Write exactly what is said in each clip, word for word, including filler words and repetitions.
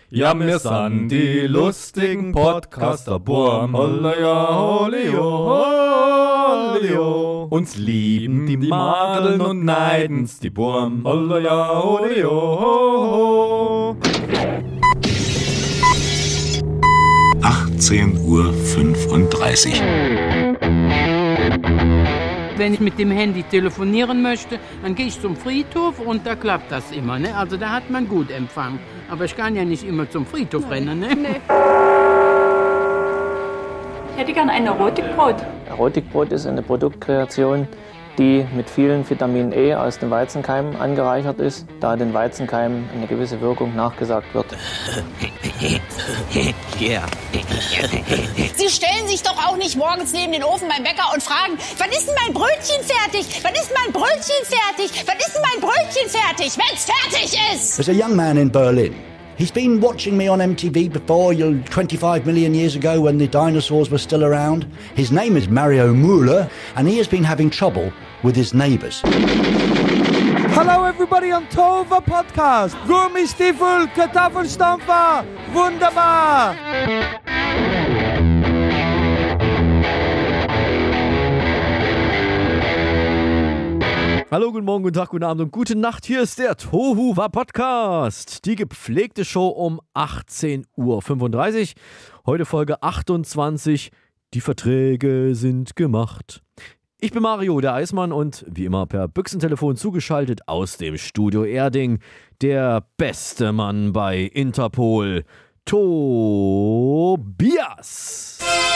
Ja, wir sind die lustigen Podcaster Burm. Uns lieben die Madeln und neiden's die Burm. achtzehn Uhr fünfunddreißig. Wenn ich mit dem Handy telefonieren möchte, dann gehe ich zum Friedhof und da klappt das immer. Ne? Also da hat man gut Empfang. Aber ich kann ja nicht immer zum Friedhof Nein. rennen. Ne? Nee. Ich hätte gern ein Erotikbrot. Erotikbrot ist eine Produktkreation, die mit vielen Vitamin E aus dem Weizenkeim angereichert ist, da den Weizenkeimen eine gewisse Wirkung nachgesagt wird. Yeah. Sie stellen sich doch auch nicht morgens neben den Ofen beim Bäcker und fragen, wann ist denn mein Brötchen fertig? Wann ist mein Brötchen fertig? Wann ist denn mein Brötchen fertig? Wenn's fertig ist! There's a young man in Berlin. He's been watching me on M T V before, you know, twenty-five million years ago when the dinosaurs were still around. His name is Mario Müller, and he has been having trouble with his neighbours. Hello everybody on Tova Podcast. Gummistiefel, Kartoffelstampfer, wunderbar! Hallo, guten Morgen, guten Tag, guten Abend und gute Nacht. Hier ist der Tohuwa Podcast. Die gepflegte Show um achtzehn Uhr fünfunddreißig. Heute Folge achtundzwanzig. Die Verträge sind gemacht. Ich bin Mario, der Eismann, und wie immer per Büchsentelefon zugeschaltet aus dem Studio Erding, der beste Mann bei Interpol, Tobias.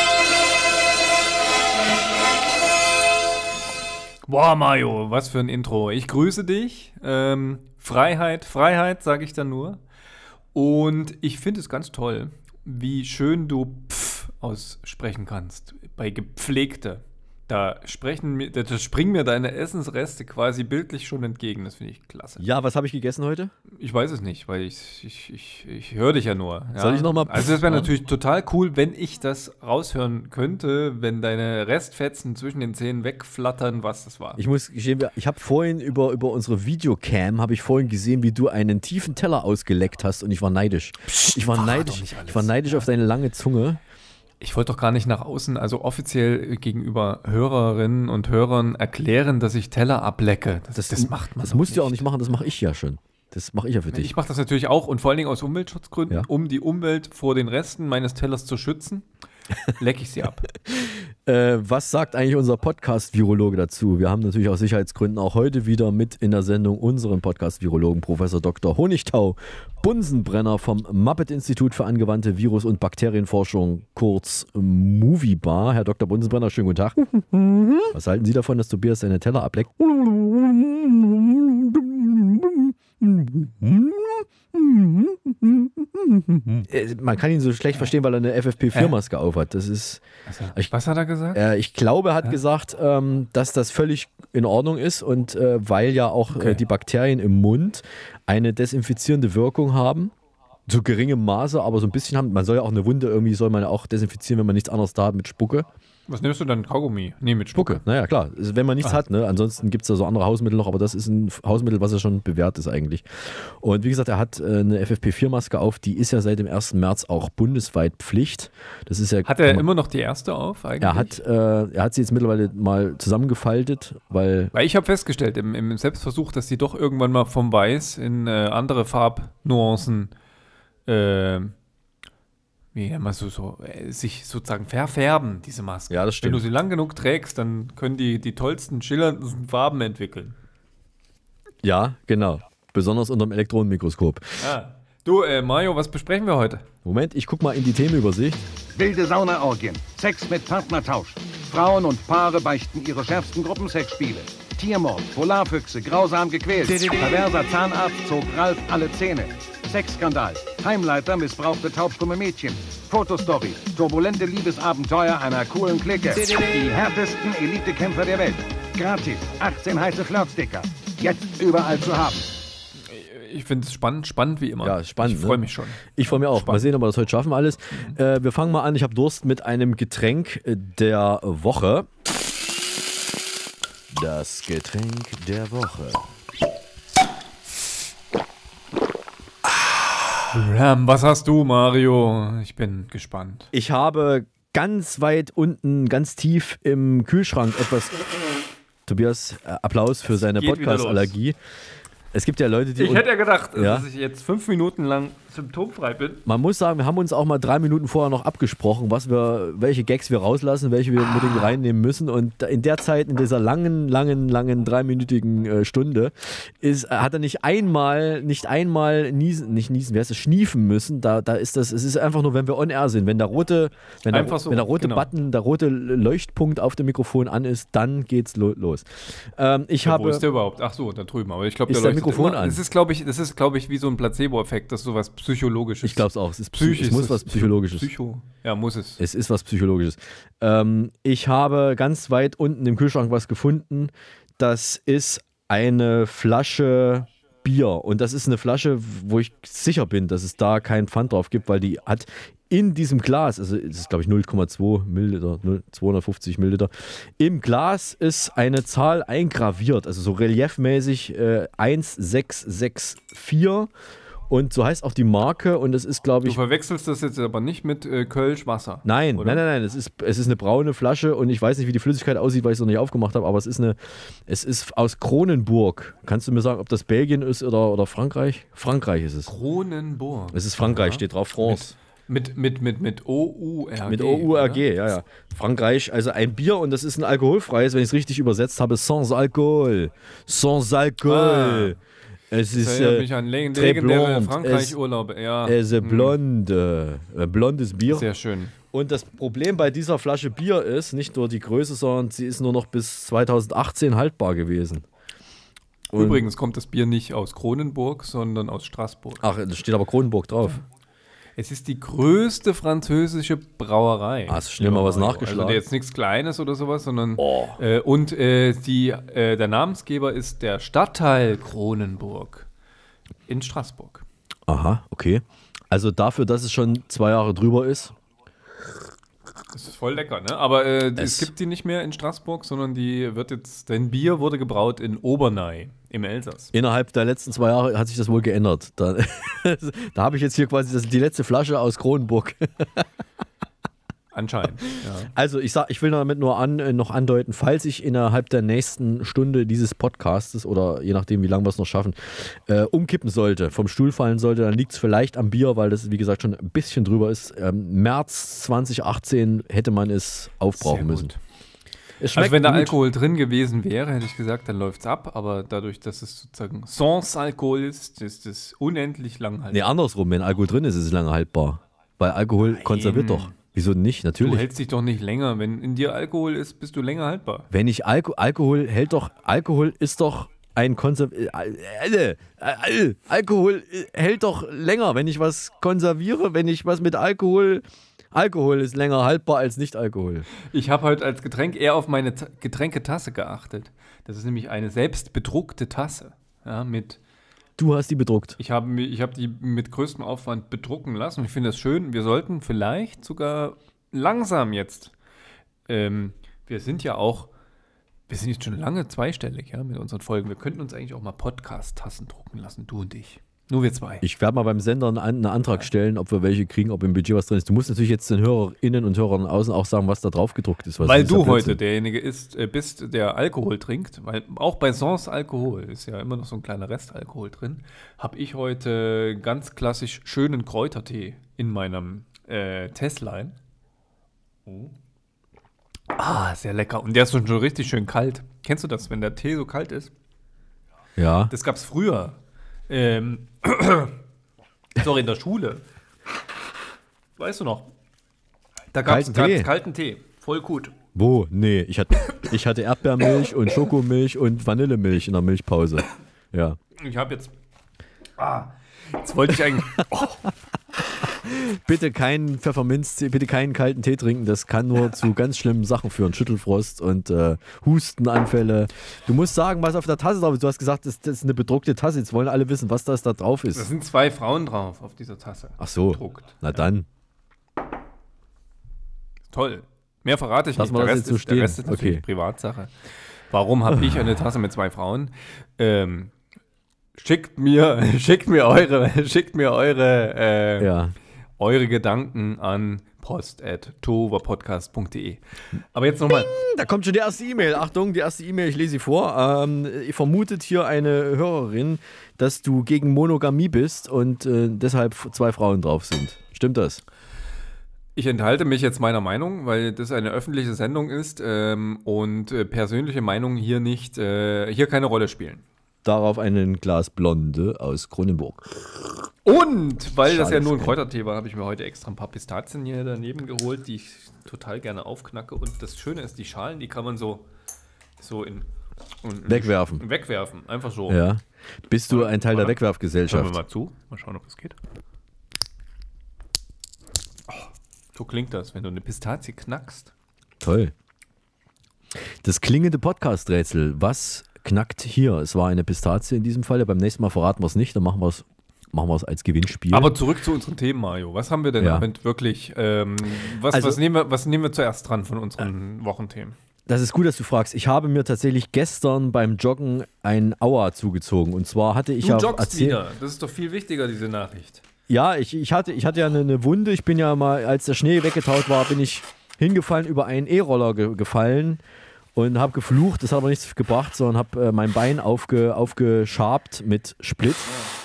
Boah, Mario, was für ein Intro. Ich grüße dich. Ähm, Freiheit, Freiheit, sage ich dann nur. Und ich finde es ganz toll, wie schön du Pf aussprechen kannst bei gepflegte. Da, sprechen, da springen mir deine Essensreste quasi bildlich schon entgegen. Das finde ich klasse. Ja, was habe ich gegessen heute? Ich weiß es nicht, weil ich, ich, ich, ich höre dich ja nur. Ja? Soll ich nochmal? Also das wäre natürlich total cool, wenn ich das raushören könnte, wenn deine Restfetzen zwischen den Zähnen wegflattern, was das war. Ich muss gestehen, ich habe vorhin über, über unsere Videocam, habe ich vorhin gesehen, wie du einen tiefen Teller ausgeleckt hast, und ich war neidisch. Psst, ich war neidisch, ich war neidisch ja. auf deine lange Zunge. Ich wollte doch gar nicht nach außen, also offiziell gegenüber Hörerinnen und Hörern erklären, dass ich Teller ablecke. Das, das, das macht man Das musst du ja auch nicht machen, das mache ich ja schon. Das mache ich ja für dich. Ich mache das natürlich auch, und vor allen Dingen aus Umweltschutzgründen, ja. um die Umwelt vor den Resten meines Tellers zu schützen, lecke ich sie ab. äh, was sagt eigentlich unser Podcast-Virologe dazu? Wir haben natürlich aus Sicherheitsgründen auch heute wieder mit in der Sendung unseren Podcast-Virologen Professor Doktor Honigtau Bunsenbrenner vom Muppet-Institut für angewandte Virus- und Bakterienforschung, kurz Moviebar. Herr Doktor Bunsenbrenner, schönen guten Tag. Was halten Sie davon, dass Tobias seine Teller ableckt? Man kann ihn so schlecht verstehen, weil er eine F F P vier Maske äh? aufhat. Das ist. Also, ich, was hat er gesagt? Äh, ich glaube, er hat ja? gesagt, ähm, dass das völlig in Ordnung ist, und äh, weil ja auch okay. äh, die Bakterien im Mund eine desinfizierende Wirkung haben. Zu geringem Maße, aber so ein bisschen haben. Man soll ja auch eine Wunde irgendwie, soll man auch desinfizieren, wenn man nichts anderes da hat, mit Spucke. Was nimmst du dann? Kaugummi? Nee, mit Spucke. Spucke, naja, klar. Wenn man nichts Ach. hat, ne? Ansonsten gibt es da so andere Hausmittel noch, aber das ist ein Hausmittel, was ja schon bewährt ist eigentlich. Und wie gesagt, er hat äh, eine F F P vier Maske auf, die ist ja seit dem ersten März auch bundesweit Pflicht. Das ist ja, hat er immer noch die erste auf eigentlich? Er hat, äh, er hat sie jetzt mittlerweile mal zusammengefaltet, weil... Weil ich habe festgestellt im, im Selbstversuch, dass sie doch irgendwann mal vom Weiß in äh, andere Farbnuancen äh, wie immer so, so äh, sich sozusagen verfärben, diese Masken. Ja, das stimmt. Wenn du sie lang genug trägst, dann können die die tollsten, schillerndsten Farben entwickeln. Ja, genau. Besonders unter dem Elektronenmikroskop. Ah. Du, äh, Mario, was besprechen wir heute? Moment, ich guck mal in die Themenübersicht. Wilde Saunaorgien, Sex mit Partnertausch. Frauen und Paare beichten ihre schärfsten Gruppensexspiele. Tiermord, Polarfüchse, grausam gequält. Perverser Zahnarzt zog Ralf alle Zähne. Sexskandal, Heimleiter missbrauchte taubstumme Mädchen. Fotostory, turbulente Liebesabenteuer einer coolen Clique. Die härtesten Elitekämpfer der Welt. Gratis, achtzehn heiße Flirtsticker. Jetzt überall zu haben. Ich finde es spannend, spannend wie immer. Ja, spannend. Ich freue ne? mich schon. Ich freue mich auch. Spannend. Mal sehen, ob wir das heute schaffen alles. Mhm. Äh, wir fangen mal an. Ich habe Durst mit einem Getränk der Woche. Das Getränk der Woche. Was hast du, Mario? Ich bin gespannt. Ich habe ganz weit unten, ganz tief im Kühlschrank etwas... Tobias, äh, Applaus für seine Podcast-Allergie. Es gibt ja Leute, die... Ich hätte ja gedacht, ja? dass ich jetzt fünf Minuten lang symptomfrei bin. Man muss sagen, wir haben uns auch mal drei Minuten vorher noch abgesprochen, was wir, welche Gags wir rauslassen, welche wir ah. mit reinnehmen müssen. Und in der Zeit, in dieser langen, langen, langen dreiminütigen äh, Stunde, ist, hat er nicht einmal, nicht einmal niesen, nicht niesen, wie heißt es, schniefen müssen. Da, da ist das, es ist einfach nur, wenn wir on air sind, wenn der rote, wenn der, so, wenn der rote genau. Button, der rote Leuchtpunkt auf dem Mikrofon an ist, dann geht's lo- los. Ähm, ich ja, habe, wo ist der überhaupt? Ach so, da drüben. Aber ich glaube, der ist der leuchtet Mikrofon immer. an. Das ist, glaube ich, das ist, glaube ich, wie so ein Placebo-Effekt, das ist sowas Psychologisches. Ich glaube es auch. Es ist psychisch. Es muss was Psychologisches. Psycho. Ja, muss es. Es ist was Psychologisches. Ähm, ich habe ganz weit unten im Kühlschrank was gefunden. Das ist eine Flasche Bier. Und das ist eine Flasche, wo ich sicher bin, dass es da keinen Pfand drauf gibt, weil die hat in diesem Glas, also das ist glaube ich null Komma zwei Milliliter, zweihundertfünfzig Milliliter, im Glas ist eine Zahl eingraviert, also so reliefmäßig äh, eins sechs sechs vier. Und so heißt auch die Marke und es ist, glaube ich... Du verwechselst das jetzt aber nicht mit äh, Kölsch Wasser. Nein, oder? nein, nein, nein. Es ist, es ist eine braune Flasche und ich weiß nicht, wie die Flüssigkeit aussieht, weil ich es noch nicht aufgemacht habe, aber es ist eine, es ist aus Kronenburg. Kannst du mir sagen, ob das Belgien ist oder, oder Frankreich? Frankreich ist es. Kronenburg. Es ist Frankreich, ja. Steht drauf, France. Mit, mit, mit, mit O U R G. Mit O U R G, oder? ja, ja. Frankreich, also ein Bier und das ist ein alkoholfreies, wenn ich es richtig übersetzt habe, sans Alkohol. Sans Alkohol. Ah. Es das ist erinnert äh, mich an legendäre Frankreich-Urlaube. Ja. Es ist blonde, äh, blondes Bier. Sehr schön. Und das Problem bei dieser Flasche Bier ist nicht nur die Größe, sondern sie ist nur noch bis zweitausendachtzehn haltbar gewesen. Und Übrigens kommt das Bier nicht aus Kronenburg, sondern aus Straßburg. Ach, da steht aber Kronenburg drauf. Es ist die größte französische Brauerei. Hast du schnell mal was nachgeschlagen? Also jetzt nichts Kleines oder sowas, sondern oh. äh, und äh, die, äh, der Namensgeber ist der Stadtteil Kronenburg in Straßburg. Aha, okay. Also dafür, dass es schon zwei Jahre drüber ist. Das ist voll lecker, ne? Aber äh, es, es gibt die nicht mehr in Straßburg, sondern die wird jetzt, dein Bier wurde gebraut in Obernai im Elsass. Innerhalb der letzten zwei Jahre hat sich das wohl geändert. Da, da habe ich jetzt hier quasi das, die letzte Flasche aus Kronenburg. Anscheinend, ja. Also ich sag, ich will damit nur an, noch andeuten, falls ich innerhalb der nächsten Stunde dieses Podcastes oder je nachdem, wie lange wir es noch schaffen, äh, umkippen sollte, vom Stuhl fallen sollte, dann liegt es vielleicht am Bier, weil das, wie gesagt, schon ein bisschen drüber ist. Ähm, März zwanzig achtzehn hätte man es aufbrauchen müssen. Es also wenn da gut. Alkohol drin gewesen wäre, hätte ich gesagt, dann läuft es ab, aber dadurch, dass es sozusagen sans Alkohol ist, ist es unendlich lang haltbar. Nee, andersrum, wenn Alkohol drin ist, ist es lange haltbar. Weil Alkohol Nein. konserviert doch. Wieso nicht? Natürlich. Du hältst dich doch nicht länger. Wenn in dir Alkohol ist, bist du länger haltbar. Wenn ich Alko- Alkohol hält doch, Alkohol ist doch ein Konserv... Äh, äh, Alkohol hält doch länger, wenn ich was konserviere, wenn ich was mit Alkohol... Alkohol ist länger haltbar als Nicht-Alkohol. Ich habe heute als Getränk eher auf meine Ta- Getränketasse geachtet. Das ist nämlich eine selbst bedruckte Tasse. Ja, mit... Du hast die bedruckt. Ich habe ich hab die mit größtem Aufwand bedrucken lassen. Ich finde das schön. Wir sollten vielleicht sogar langsam jetzt, ähm, wir sind ja auch, wir sind jetzt schon lange zweistellig, ja, mit unseren Folgen. Wir könnten uns eigentlich auch mal Podcast-Tassen drucken lassen, du und ich. Nur wir zwei. Ich werde mal beim Sender einen, einen Antrag stellen, ob wir welche kriegen, ob im Budget was drin ist. Du musst natürlich jetzt den HörerInnen und Hörern außen auch sagen, was da drauf gedruckt ist. Was weil ist du heute derjenige ist, äh, bist, der Alkohol trinkt, weil auch bei Sans Alkohol ist ja immer noch so ein kleiner Restalkohol drin, habe ich heute ganz klassisch schönen Kräutertee in meinem äh, Testlein. Oh. Ah, sehr lecker. Und der ist schon, schon richtig schön kalt. Kennst du das, wenn der Tee so kalt ist? Ja. Das gab es früher. Ähm, sorry, in der Schule. Weißt du noch? Da gab es kalten, kalten Tee. Voll gut. Wo? Nee, ich hatte, ich hatte Erdbeermilch und Schokomilch und Vanillemilch in der Milchpause. Ja. Ich habe jetzt... Ah, jetzt wollte ich eigentlich... Oh. Bitte keinen Pfefferminztee, bitte keinen kalten Tee trinken. Das kann nur zu ganz schlimmen Sachen führen. Schüttelfrost und äh, Hustenanfälle. Du musst sagen, was auf der Tasse drauf ist. Du hast gesagt, das, das ist eine bedruckte Tasse. Jetzt wollen alle wissen, was das da drauf ist. Da sind zwei Frauen drauf auf dieser Tasse. Ach so. Gedruckt. Na dann. Toll. Mehr verrate ich Lass nicht. Der Rest, Rest, so ist, der Rest ist natürlich okay. Privatsache. Warum habe ich eine Tasse mit zwei Frauen? Ähm, schickt mir, schickt mir eure, schickt mir eure, äh, Ja. eure Gedanken an post at tohuwapodcast punkt de. Aber jetzt nochmal. Da kommt schon die erste E-Mail. Achtung, die erste E-Mail, ich lese sie vor. Ähm, ihr vermutet hier eine Hörerin, dass du gegen Monogamie bist und äh, deshalb zwei Frauen drauf sind. Stimmt das? Ich enthalte mich jetzt meiner Meinung, weil das eine öffentliche Sendung ist ähm, und äh, persönliche Meinungen hier nicht, äh, hier keine Rolle spielen. Darauf ein Glas Blonde aus Kronenburg. Und weil das ja Schade, nur ein ey. Kräutertee war, habe ich mir heute extra ein paar Pistazien hier daneben geholt, die ich total gerne aufknacke. Und das Schöne ist, die Schalen, die kann man so, so in, in Wegwerfen. Wegwerfen, einfach so. Ja. Bist du ein Teil der Oder? Wegwerfgesellschaft? Schauen wir mal zu. Mal schauen, ob es geht. Oh, so klingt das, wenn du eine Pistazie knackst. Toll. Das klingende Podcast-Rätsel. Was knackt hier? Es war eine Pistazie in diesem Fall. Beim nächsten Mal verraten wir es nicht, dann machen wir es machen wir es als Gewinnspiel. Aber zurück zu unseren Themen, Mario. Was haben wir denn Ja. damit wirklich? Ähm, was, Also- was, nehmen wir, was nehmen wir zuerst dran von unseren Wochenthemen? Das ist gut, dass du fragst. Ich habe mir tatsächlich gestern beim Joggen ein Aua zugezogen. Und zwar hatte ich Du ja joggst erzählt, wieder. Das ist doch viel wichtiger, diese Nachricht. Ja, ich, ich, hatte, ich hatte ja eine, eine Wunde. Ich bin ja mal, als der Schnee weggetaut war, bin ich hingefallen, über einen E-Roller ge gefallen und habe geflucht. Das hat aber nichts gebracht, sondern habe äh, mein Bein aufge, aufgeschabt mit Split.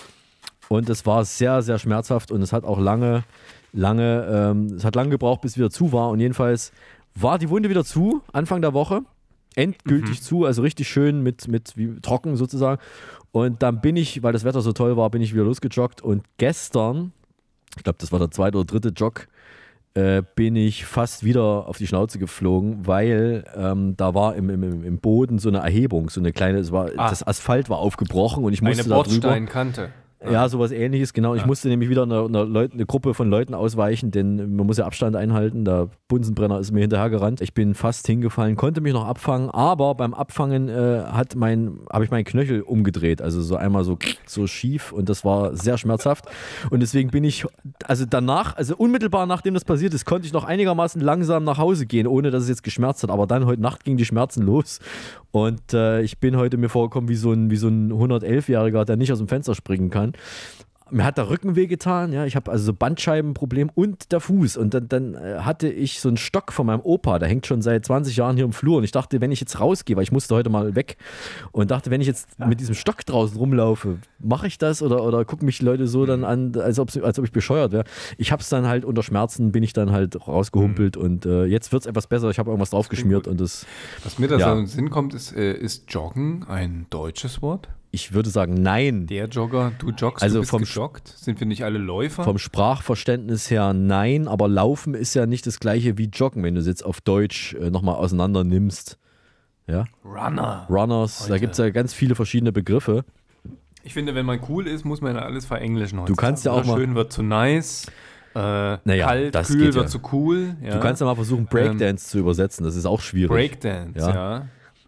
Und es war sehr, sehr schmerzhaft und es hat auch lange, lange, ähm, es hat lange gebraucht, bis es wieder zu war. Und jedenfalls war die Wunde wieder zu, Anfang der Woche. Endgültig Mhm. zu, also richtig schön mit, mit wie, trocken sozusagen. Und dann bin ich, weil das Wetter so toll war, bin ich wieder losgejoggt. Und gestern, ich glaube, das war der zweite oder dritte Jog, äh, bin ich fast wieder auf die Schnauze geflogen, weil ähm, da war im, im, im Boden so eine Erhebung, so eine kleine, es war, Ah. das Asphalt war aufgebrochen und ich musste Eine da drüber. Bordsteinkante. Ja, sowas ähnliches, genau. Ich Ja. musste nämlich wieder einer, einer Leut, eine Gruppe von Leuten ausweichen, denn man muss ja Abstand einhalten. Der Bunsenbrenner ist mir hinterhergerannt. Ich bin fast hingefallen, konnte mich noch abfangen, aber beim Abfangen äh, hat mein, habe ich meinen Knöchel umgedreht, also so einmal so, so schief und das war sehr schmerzhaft. Und deswegen bin ich, also danach, also unmittelbar nachdem das passiert ist, konnte ich noch einigermaßen langsam nach Hause gehen, ohne dass es jetzt geschmerzt hat. Aber dann heute Nacht gingen die Schmerzen los und äh, ich bin heute mir vorgekommen wie so ein, wie so ein hundertelf-Jähriger, der nicht aus dem Fenster springen kann. Mir hat der Rücken wehgetan, ja, ich habe also so Bandscheibenproblem und der Fuß und dann, dann äh, hatte ich so einen Stock von meinem Opa, der hängt schon seit zwanzig Jahren hier im Flur und ich dachte, wenn ich jetzt rausgehe, weil ich musste heute mal weg und dachte, wenn ich jetzt mit diesem Stock draußen rumlaufe, mache ich das oder, oder gucken mich die Leute so dann an, als ob, als ob ich bescheuert wäre. Ich habe es dann halt unter Schmerzen, bin ich dann halt rausgehumpelt mhm. und äh, jetzt wird es etwas besser, ich habe irgendwas draufgeschmiert und das... Was mir da ja. so in den Sinn kommt, ist, äh, ist Joggen ein deutsches Wort? Ich würde sagen, nein. Der Jogger, du joggst, Also du bist vom gejoggt. Sind wir nicht alle Läufer? Vom Sprachverständnis her nein, aber Laufen ist ja nicht das gleiche wie Joggen, wenn du es jetzt auf Deutsch äh, nochmal auseinander nimmst. Ja? Runner. Runners, Heute. da gibt es ja ganz viele verschiedene Begriffe. Ich finde, wenn man cool ist, muss man ja alles verenglischen heute. Du kannst ja auch mal- Schön wird zu nice, äh, Naja, kalt, das kühl geht wird ja. zu cool. Ja. Du kannst ja mal versuchen, Breakdance zu übersetzen, das ist auch schwierig. Breakdance, Ja. ja.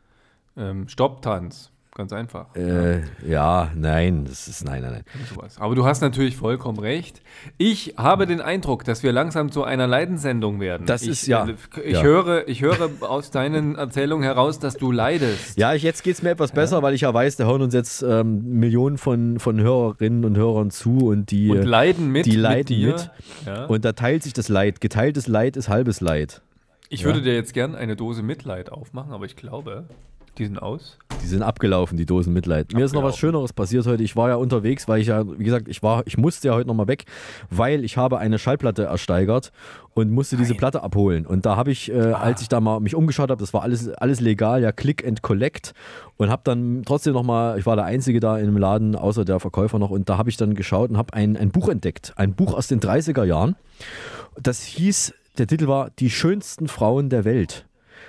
Ähm, Stopptanz, ganz einfach. Äh, ja, nein, das ist nein, nein, nein. Sowas. Aber du hast natürlich vollkommen recht. Ich habe den Eindruck, dass wir langsam zu einer Leidenssendung werden. Das ich, ist ja- äh, Ich, ja. Höre, ich höre aus deinen Erzählungen heraus, dass du leidest. Ja, ich, jetzt geht es mir etwas besser, weil ich ja weiß, da hören uns jetzt ähm, Millionen von, von Hörerinnen und Hörern zu und die, Und leiden mit, die mit leiden dir. mit. Ja. Und da teilt sich das Leid. Geteiltes Leid ist halbes Leid. Ich Ja. würde dir jetzt gern eine Dose Mitleid aufmachen, aber ich glaube, die sind aus. Die sind abgelaufen, die Dosen Mitleid. Mir ist noch was Abgelaufen. Schöneres passiert heute. Ich war ja unterwegs, weil ich ja, wie gesagt, ich war, ich musste ja heute nochmal weg, weil ich habe eine Schallplatte ersteigert und musste diese Platte abholen. Und da habe ich, äh, als ich da mal mich umgeschaut habe, das war alles, alles legal, ja, Click and Collect. Und habe dann trotzdem nochmal, ich war der Einzige da in dem Laden, außer der Verkäufer noch, und da habe ich dann geschaut und habe ein, ein Buch entdeckt. Ein Buch aus den dreißiger Jahren. Das hieß, der Titel war Die schönsten Frauen der Welt.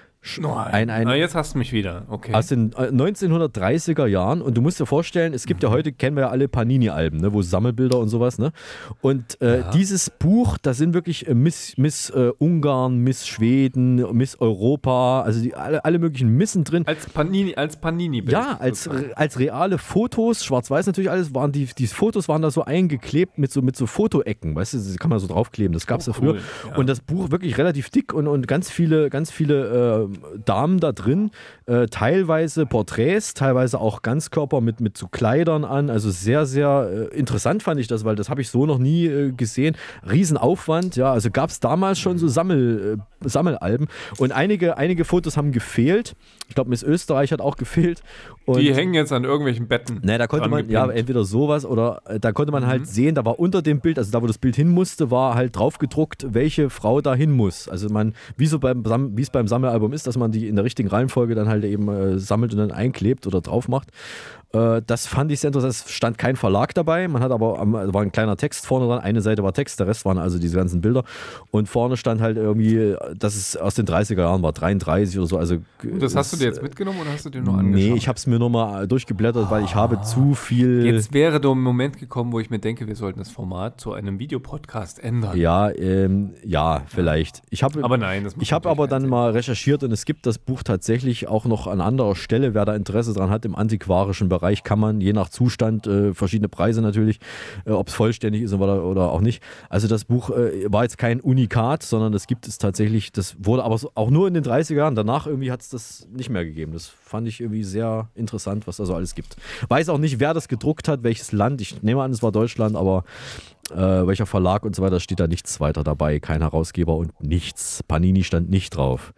Ein, ein, Na, jetzt hast du mich wieder. Okay. aus den äh, neunzehnhundertdreißiger Jahren und du musst dir vorstellen, es gibt ja heute, kennen wir ja alle Panini-Alben, ne, wo Sammelbilder und sowas, ne? Und äh, dieses Buch, da sind wirklich äh, Miss, Miss äh, Ungarn, Miss Schweden, Miss Europa, also die, alle, alle möglichen Missen drin. Als Panini, als Panini-Bild. Ja, als, als reale Fotos, schwarz-weiß natürlich alles, waren die, die Fotos waren da so eingeklebt mit so, mit so Fotoecken, weißt du, das kann man so draufkleben, das gab es Oh, ja früher. cool, ja. Und das Buch wirklich relativ dick und, und ganz viele, ganz viele Damen da drin, äh, teilweise Porträts, teilweise auch Ganzkörper mit, mit so Kleidern an. Also sehr, sehr äh, interessant fand ich das, weil das habe ich so noch nie äh, gesehen. Riesenaufwand, ja, also gab es damals schon so Sammel, äh, Sammelalben und einige, einige Fotos haben gefehlt. Ich glaube, Miss Österreich hat auch gefehlt. Und die hängen jetzt an irgendwelchen Betten. Ne, da konnte man, ja, entweder sowas oder äh, da konnte man mhm. halt sehen, da war unter dem Bild, also da, wo das Bild hin musste, war halt drauf gedruckt, welche Frau da hin muss. Also man, wie so beim, wie es beim Sammelalbum ist, dass man die in der richtigen Reihenfolge dann halt eben äh, sammelt und dann einklebt oder drauf macht. Äh, das fand ich sehr interessant. Es stand kein Verlag dabei, man hat aber, am, war ein kleiner Text vorne dran, eine Seite war Text, der Rest waren also diese ganzen Bilder und vorne stand halt irgendwie, dass es aus den dreißiger Jahren war, dreiunddreißig oder so. Also, das hast du dir jetzt mitgenommen oder hast du dir nur angeschaut? Nee, ich habe es mir nochmal durchgeblättert, weil ich habe zu viel... Jetzt wäre der Moment gekommen, wo ich mir denke, wir sollten das Format zu einem Videopodcast ändern. Ja, ähm, ja, vielleicht. Ich hab, aber nein, das Ich habe aber dann mal recherchiert und es gibt das Buch tatsächlich auch noch an anderer Stelle, wer da Interesse dran hat, im antiquarischen Bereich kann man je nach Zustand, äh, verschiedene Preise natürlich, äh, ob es vollständig ist oder, oder auch nicht. Also das Buch äh, war jetzt kein Unikat, sondern das gibt es tatsächlich, das wurde aber so, auch nur in den dreißiger Jahren, danach irgendwie hat es das nicht mehr gegeben. Das fand ich irgendwie sehr interessant, was da so alles gibt. Weiß auch nicht, wer das gedruckt hat, welches Land, ich nehme an, es war Deutschland, aber äh, welcher Verlag und so weiter, steht da nichts weiter dabei, kein Herausgeber und nichts. Panini stand nicht drauf.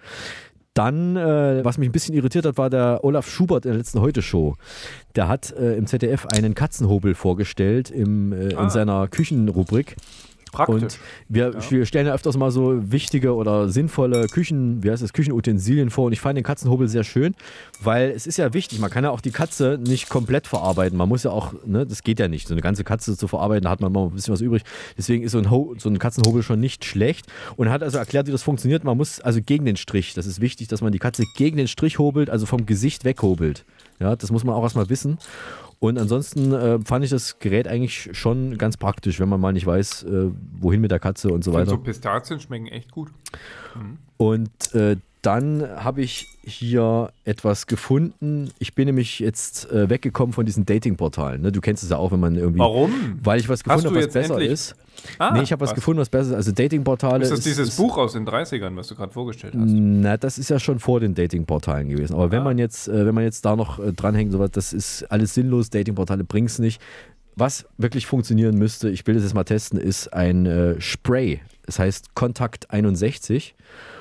Dann, äh, was mich ein bisschen irritiert hat, war der Olaf Schubert in der letzten Heute-Show. Der hat äh, im Z D F einen Katzenhobel vorgestellt im, äh, ah. in seiner Küchenrubrik. Praktisch. Und wir, ja. wir stellen ja öfters mal so wichtige oder sinnvolle Küchen, wie heißt das, Küchenutensilien vor und ich fand den Katzenhobel sehr schön, weil es ist ja wichtig, man kann ja auch die Katze nicht komplett verarbeiten, man muss ja auch, ne, das geht ja nicht, so eine ganze Katze zu verarbeiten, da hat man mal ein bisschen was übrig, deswegen ist so ein, Ho- so ein Katzenhobel schon nicht schlecht und er hat also erklärt, wie das funktioniert, man muss also gegen den Strich, das ist wichtig, dass man die Katze gegen den Strich hobelt, also vom Gesicht weghobelt, ja, das muss man auch erstmal wissen. Und ansonsten äh, fand ich das Gerät eigentlich schon ganz praktisch, wenn man mal nicht weiß, äh, wohin mit der Katze und so weiter. So Pistazien schmecken echt gut. Mhm. Und äh, dann habe ich hier etwas gefunden. Ich bin nämlich jetzt äh, weggekommen von diesen Dating-Portalen. Ne? Du kennst es ja auch, wenn man irgendwie... Warum? Weil ich was gefunden habe, was besser endlich? ist. Ah, nee, ich habe was, was gefunden, was besser ist. Also Dating-Portale... Ist das dieses ist, Buch aus den dreißigern, was du gerade vorgestellt hast? Na, das ist ja schon vor den Dating-Portalen gewesen. Aber ah. wenn man jetzt, äh, wenn man jetzt da noch äh, dranhängt, sowas, das ist alles sinnlos. Dating-Portale bringen es nicht. Was wirklich funktionieren müsste, ich will das jetzt mal testen, ist ein äh, Spray. Es heißt Kontakt einundsechzig.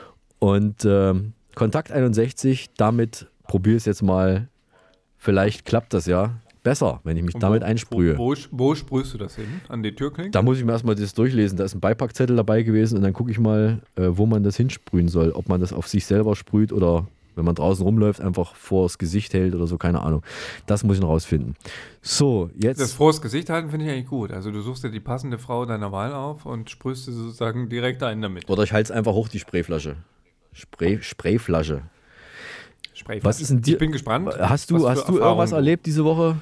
Und ähm, Kontakt einundsechzig, damit probiere ich es jetzt mal. Vielleicht klappt das ja besser, wenn ich mich Und damit wo, einsprühe. Wo, wo, wo sprühst du das hin? An die Türklinke? Da muss ich mir erstmal das durchlesen. Da ist ein Beipackzettel dabei gewesen und dann gucke ich mal, äh, wo man das hinsprühen soll. Ob man das auf sich selber sprüht oder wenn man draußen rumläuft, einfach vors Gesicht hält oder so, keine Ahnung. Das muss ich noch rausfinden. So, jetzt... Das vors Gesicht halten finde ich eigentlich gut. Also du suchst dir die passende Frau deiner Wahl auf und sprühst sie sozusagen direkt ein damit. Oder ich halte es einfach hoch, die Sprayflasche. Spray, Sprayflasche. Sprayflasche. Was ist denn dir? Ich bin gespannt. Hast du, hast du irgendwas erlebt diese Woche?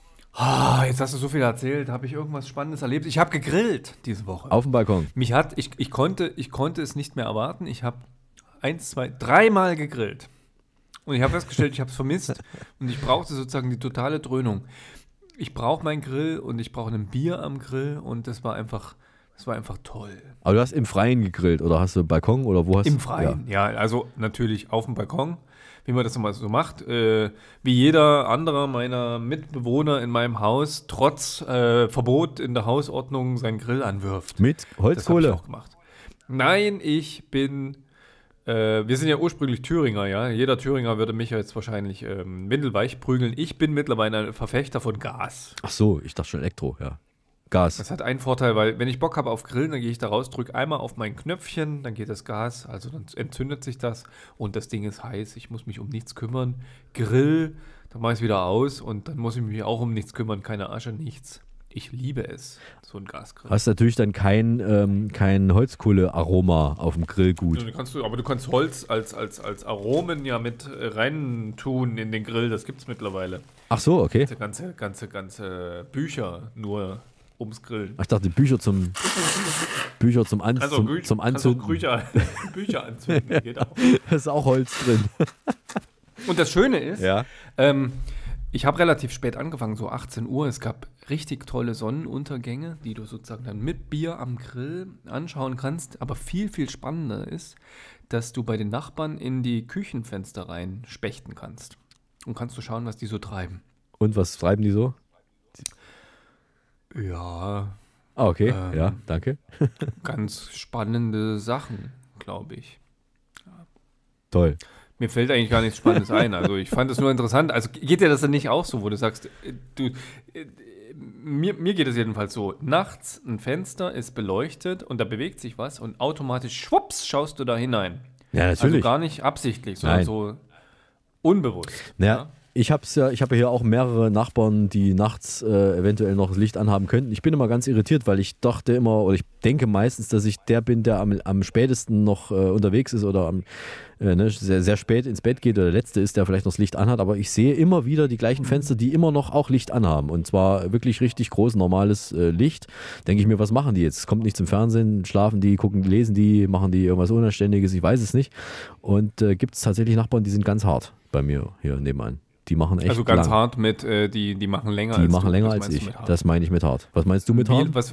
Oh, jetzt hast du so viel erzählt. Habe ich irgendwas Spannendes erlebt? Ich habe gegrillt diese Woche. Auf dem Balkon. Mich hat, ich, ich, konnte, ich konnte es nicht mehr erwarten. Ich habe eins, zwei, dreimal gegrillt. Und ich habe festgestellt, ich habe es vermisst. Und ich brauchte sozusagen die totale Dröhnung. Ich brauche meinen Grill und ich brauche ein Bier am Grill. Und das war einfach... Das war einfach toll. Aber du hast im Freien gegrillt oder hast du Balkon oder wo hast du? Im Freien, ja. ja. Also natürlich auf dem Balkon, wie man das immer so macht. Äh, wie jeder andere meiner Mitbewohner in meinem Haus trotz äh, Verbot in der Hausordnung seinen Grill anwirft. Mit Holzkohle? Das habe ich auch gemacht. Nein, ich bin... Äh, wir sind ja ursprünglich Thüringer, ja. Jeder Thüringer würde mich ja jetzt wahrscheinlich ähm, windelweich prügeln. Ich bin mittlerweile ein Verfechter von Gas. Ach so, ich dachte schon Elektro, ja. Gas. Das hat einen Vorteil, weil wenn ich Bock habe auf Grillen, dann gehe ich da raus, drücke einmal auf mein Knöpfchen, dann geht das Gas, also dann entzündet sich das und das Ding ist heiß, ich muss mich um nichts kümmern. Grill, dann mache ich es wieder aus und dann muss ich mich auch um nichts kümmern, keine Asche, nichts. Ich liebe es, so ein Gasgrill. Hast natürlich dann kein, ähm, kein Holzkohle-Aroma auf dem Grill gut. Ja, kannst du, aber du kannst Holz als, als, als Aromen ja mit rein tun in den Grill, das gibt es mittlerweile. Ach so, okay. Ganze, ganze, ganze Bücher nur ums Grillen. Ich dachte, Bücher zum Bücher zum, An also, zum, Bücher, zum Anzünden. Bücher, Bücher anzünden, geht auch. Da ist auch Holz drin. Und das Schöne ist, ja. ähm, ich habe relativ spät angefangen, so achtzehn Uhr. Es gab richtig tolle Sonnenuntergänge, die du sozusagen dann mit Bier am Grill anschauen kannst. Aber viel, viel spannender ist, dass du bei den Nachbarn in die Küchenfenster rein spechten kannst. Und kannst du schauen, was die so treiben. Und was treiben die so? Ja. Ah, okay. Ähm, ja, danke. Ganz spannende Sachen, glaube ich. Ja. Toll. Mir fällt eigentlich gar nichts Spannendes ein. Also ich fand es nur interessant. Also geht dir das dann nicht auch so, wo du sagst, äh, du, äh, mir, mir geht es jedenfalls so, nachts ein Fenster ist beleuchtet und da bewegt sich was und automatisch, schwupps, schaust du da hinein. Ja, natürlich. Also gar nicht absichtlich, sondern Nein. so unbewusst. Naja, Ja? ich habe ja, ich habe hier auch mehrere Nachbarn, die nachts äh, eventuell noch das Licht anhaben könnten. Ich bin immer ganz irritiert, weil ich dachte immer, oder ich denke meistens, dass ich der bin, der am, am spätesten noch äh, unterwegs ist oder am, äh, ne, sehr, sehr spät ins Bett geht oder der Letzte ist, der vielleicht noch das Licht anhat. Aber ich sehe immer wieder die gleichen Fenster, die immer noch auch Licht anhaben. Und zwar wirklich richtig groß, normales äh, Licht. Denke ich mir, was machen die jetzt? Es kommt nicht zum Fernsehen, schlafen die, gucken, lesen die, machen die irgendwas Unanständiges, ich weiß es nicht. Und äh, gibt es tatsächlich Nachbarn, die sind ganz hart bei mir hier nebenan. Die machen echt Also ganz lang. hart mit, äh, die, die machen länger Die als machen du. länger Was als meinst du ich. mit hart? Das meine ich mit hart. Was meinst du mit Wie, hart? was,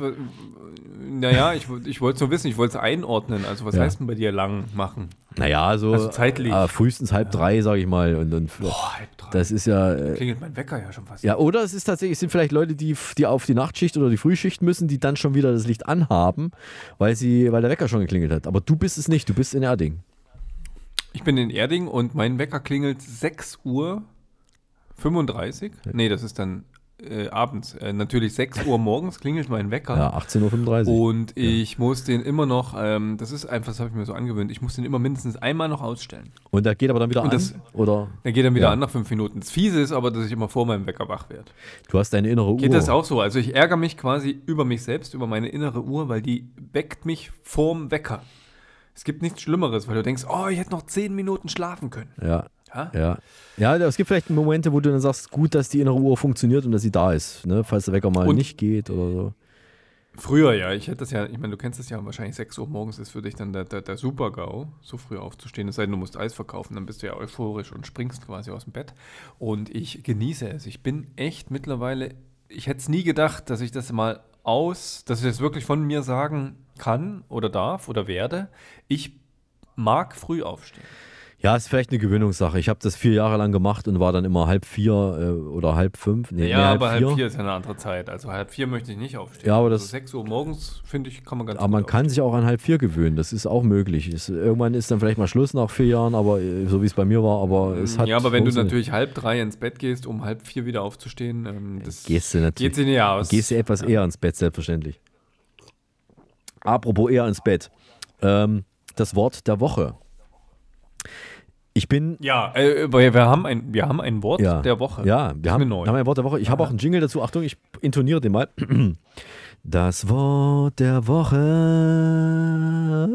naja, ich, ich wollte es nur wissen, ich wollte es einordnen. Also was Ja. heißt denn bei dir lang machen? Naja, so Also zeitlich. Äh, frühestens halb drei, sage ich mal. Und, und Boah, halb drei. das ist ja. Äh, Klingelt mein Wecker ja schon fast. ja, oder es ist tatsächlich, es sind vielleicht Leute, die, die auf die Nachtschicht oder die Frühschicht müssen, die dann schon wieder das Licht anhaben, weil sie, weil der Wecker schon geklingelt hat. Aber du bist es nicht, du bist in Erding. Ich bin in Erding und mein Wecker klingelt sechs Uhr fünfunddreißig. Nee, das ist dann äh, abends. Äh, natürlich sechs Uhr morgens klingelt mein Wecker. Ja, achtzehn Uhr fünfunddreißig. Und ich muss den immer noch, ähm, das ist einfach, das habe ich mir so angewöhnt, ich muss den immer mindestens einmal noch ausstellen. Und der geht aber dann wieder Und an? das- Oder? Der geht dann wieder Ja. an nach fünf Minuten. Das Fiese ist aber, dass ich immer vor meinem Wecker wach werde. Du hast deine innere Uhr. Geht das auch so? Also ich ärgere mich quasi über mich selbst, über meine innere Uhr, weil die weckt mich vorm Wecker. Es gibt nichts Schlimmeres, weil du denkst, oh, ich hätte noch zehn Minuten schlafen können. Ja. Ja? Ja. Ja, es gibt vielleicht Momente, wo du dann sagst, gut, dass die innere Uhr funktioniert und dass sie da ist, ne? Falls der Wecker mal Und- nicht geht oder so. Früher ja, ich hätte das ja, ich meine, du kennst das ja, wahrscheinlich sechs Uhr morgens ist für dich dann der, der, der Super-GAU, so früh aufzustehen, es sei denn, du musst Eis verkaufen, dann bist du ja euphorisch und springst quasi aus dem Bett. Und ich genieße es. Ich bin echt mittlerweile, ich hätte es nie gedacht, dass ich das mal aus, dass ich das wirklich von mir sagen kann oder darf oder werde. Ich mag früh aufstehen. Ja, ist vielleicht eine Gewöhnungssache. Ich habe das vier Jahre lang gemacht und war dann immer halb vier äh, oder halb fünf. Nee, Ja, nee, aber halb vier ist ja eine andere Zeit. Also halb vier möchte ich nicht aufstehen. Ja, aber das- also sechs Uhr morgens, finde ich, kann man ganz Aber man gut kann sich auch an halb vier gewöhnen. Das ist auch möglich. Es, irgendwann ist dann vielleicht mal Schluss nach vier Jahren, aber äh, so wie es bei mir war. Aber es hat Ja, aber wenn du funktioniert. natürlich halb drei ins Bett gehst, um halb vier wieder aufzustehen, ähm, das Gehst du natürlich. geht sich nicht aus. Gehst du etwas eher ins Bett, selbstverständlich. Apropos eher ins Bett. Ähm, das Wort der Woche. Ich bin. Ja, äh, wir, wir, haben ein, wir haben ein Wort Ja, der Woche. Ja, Das wir ist haben, mir neu. wir haben ein Wort der Woche. Ich habe auch einen Jingle dazu. Achtung, ich intoniere den mal. Das Wort der Woche.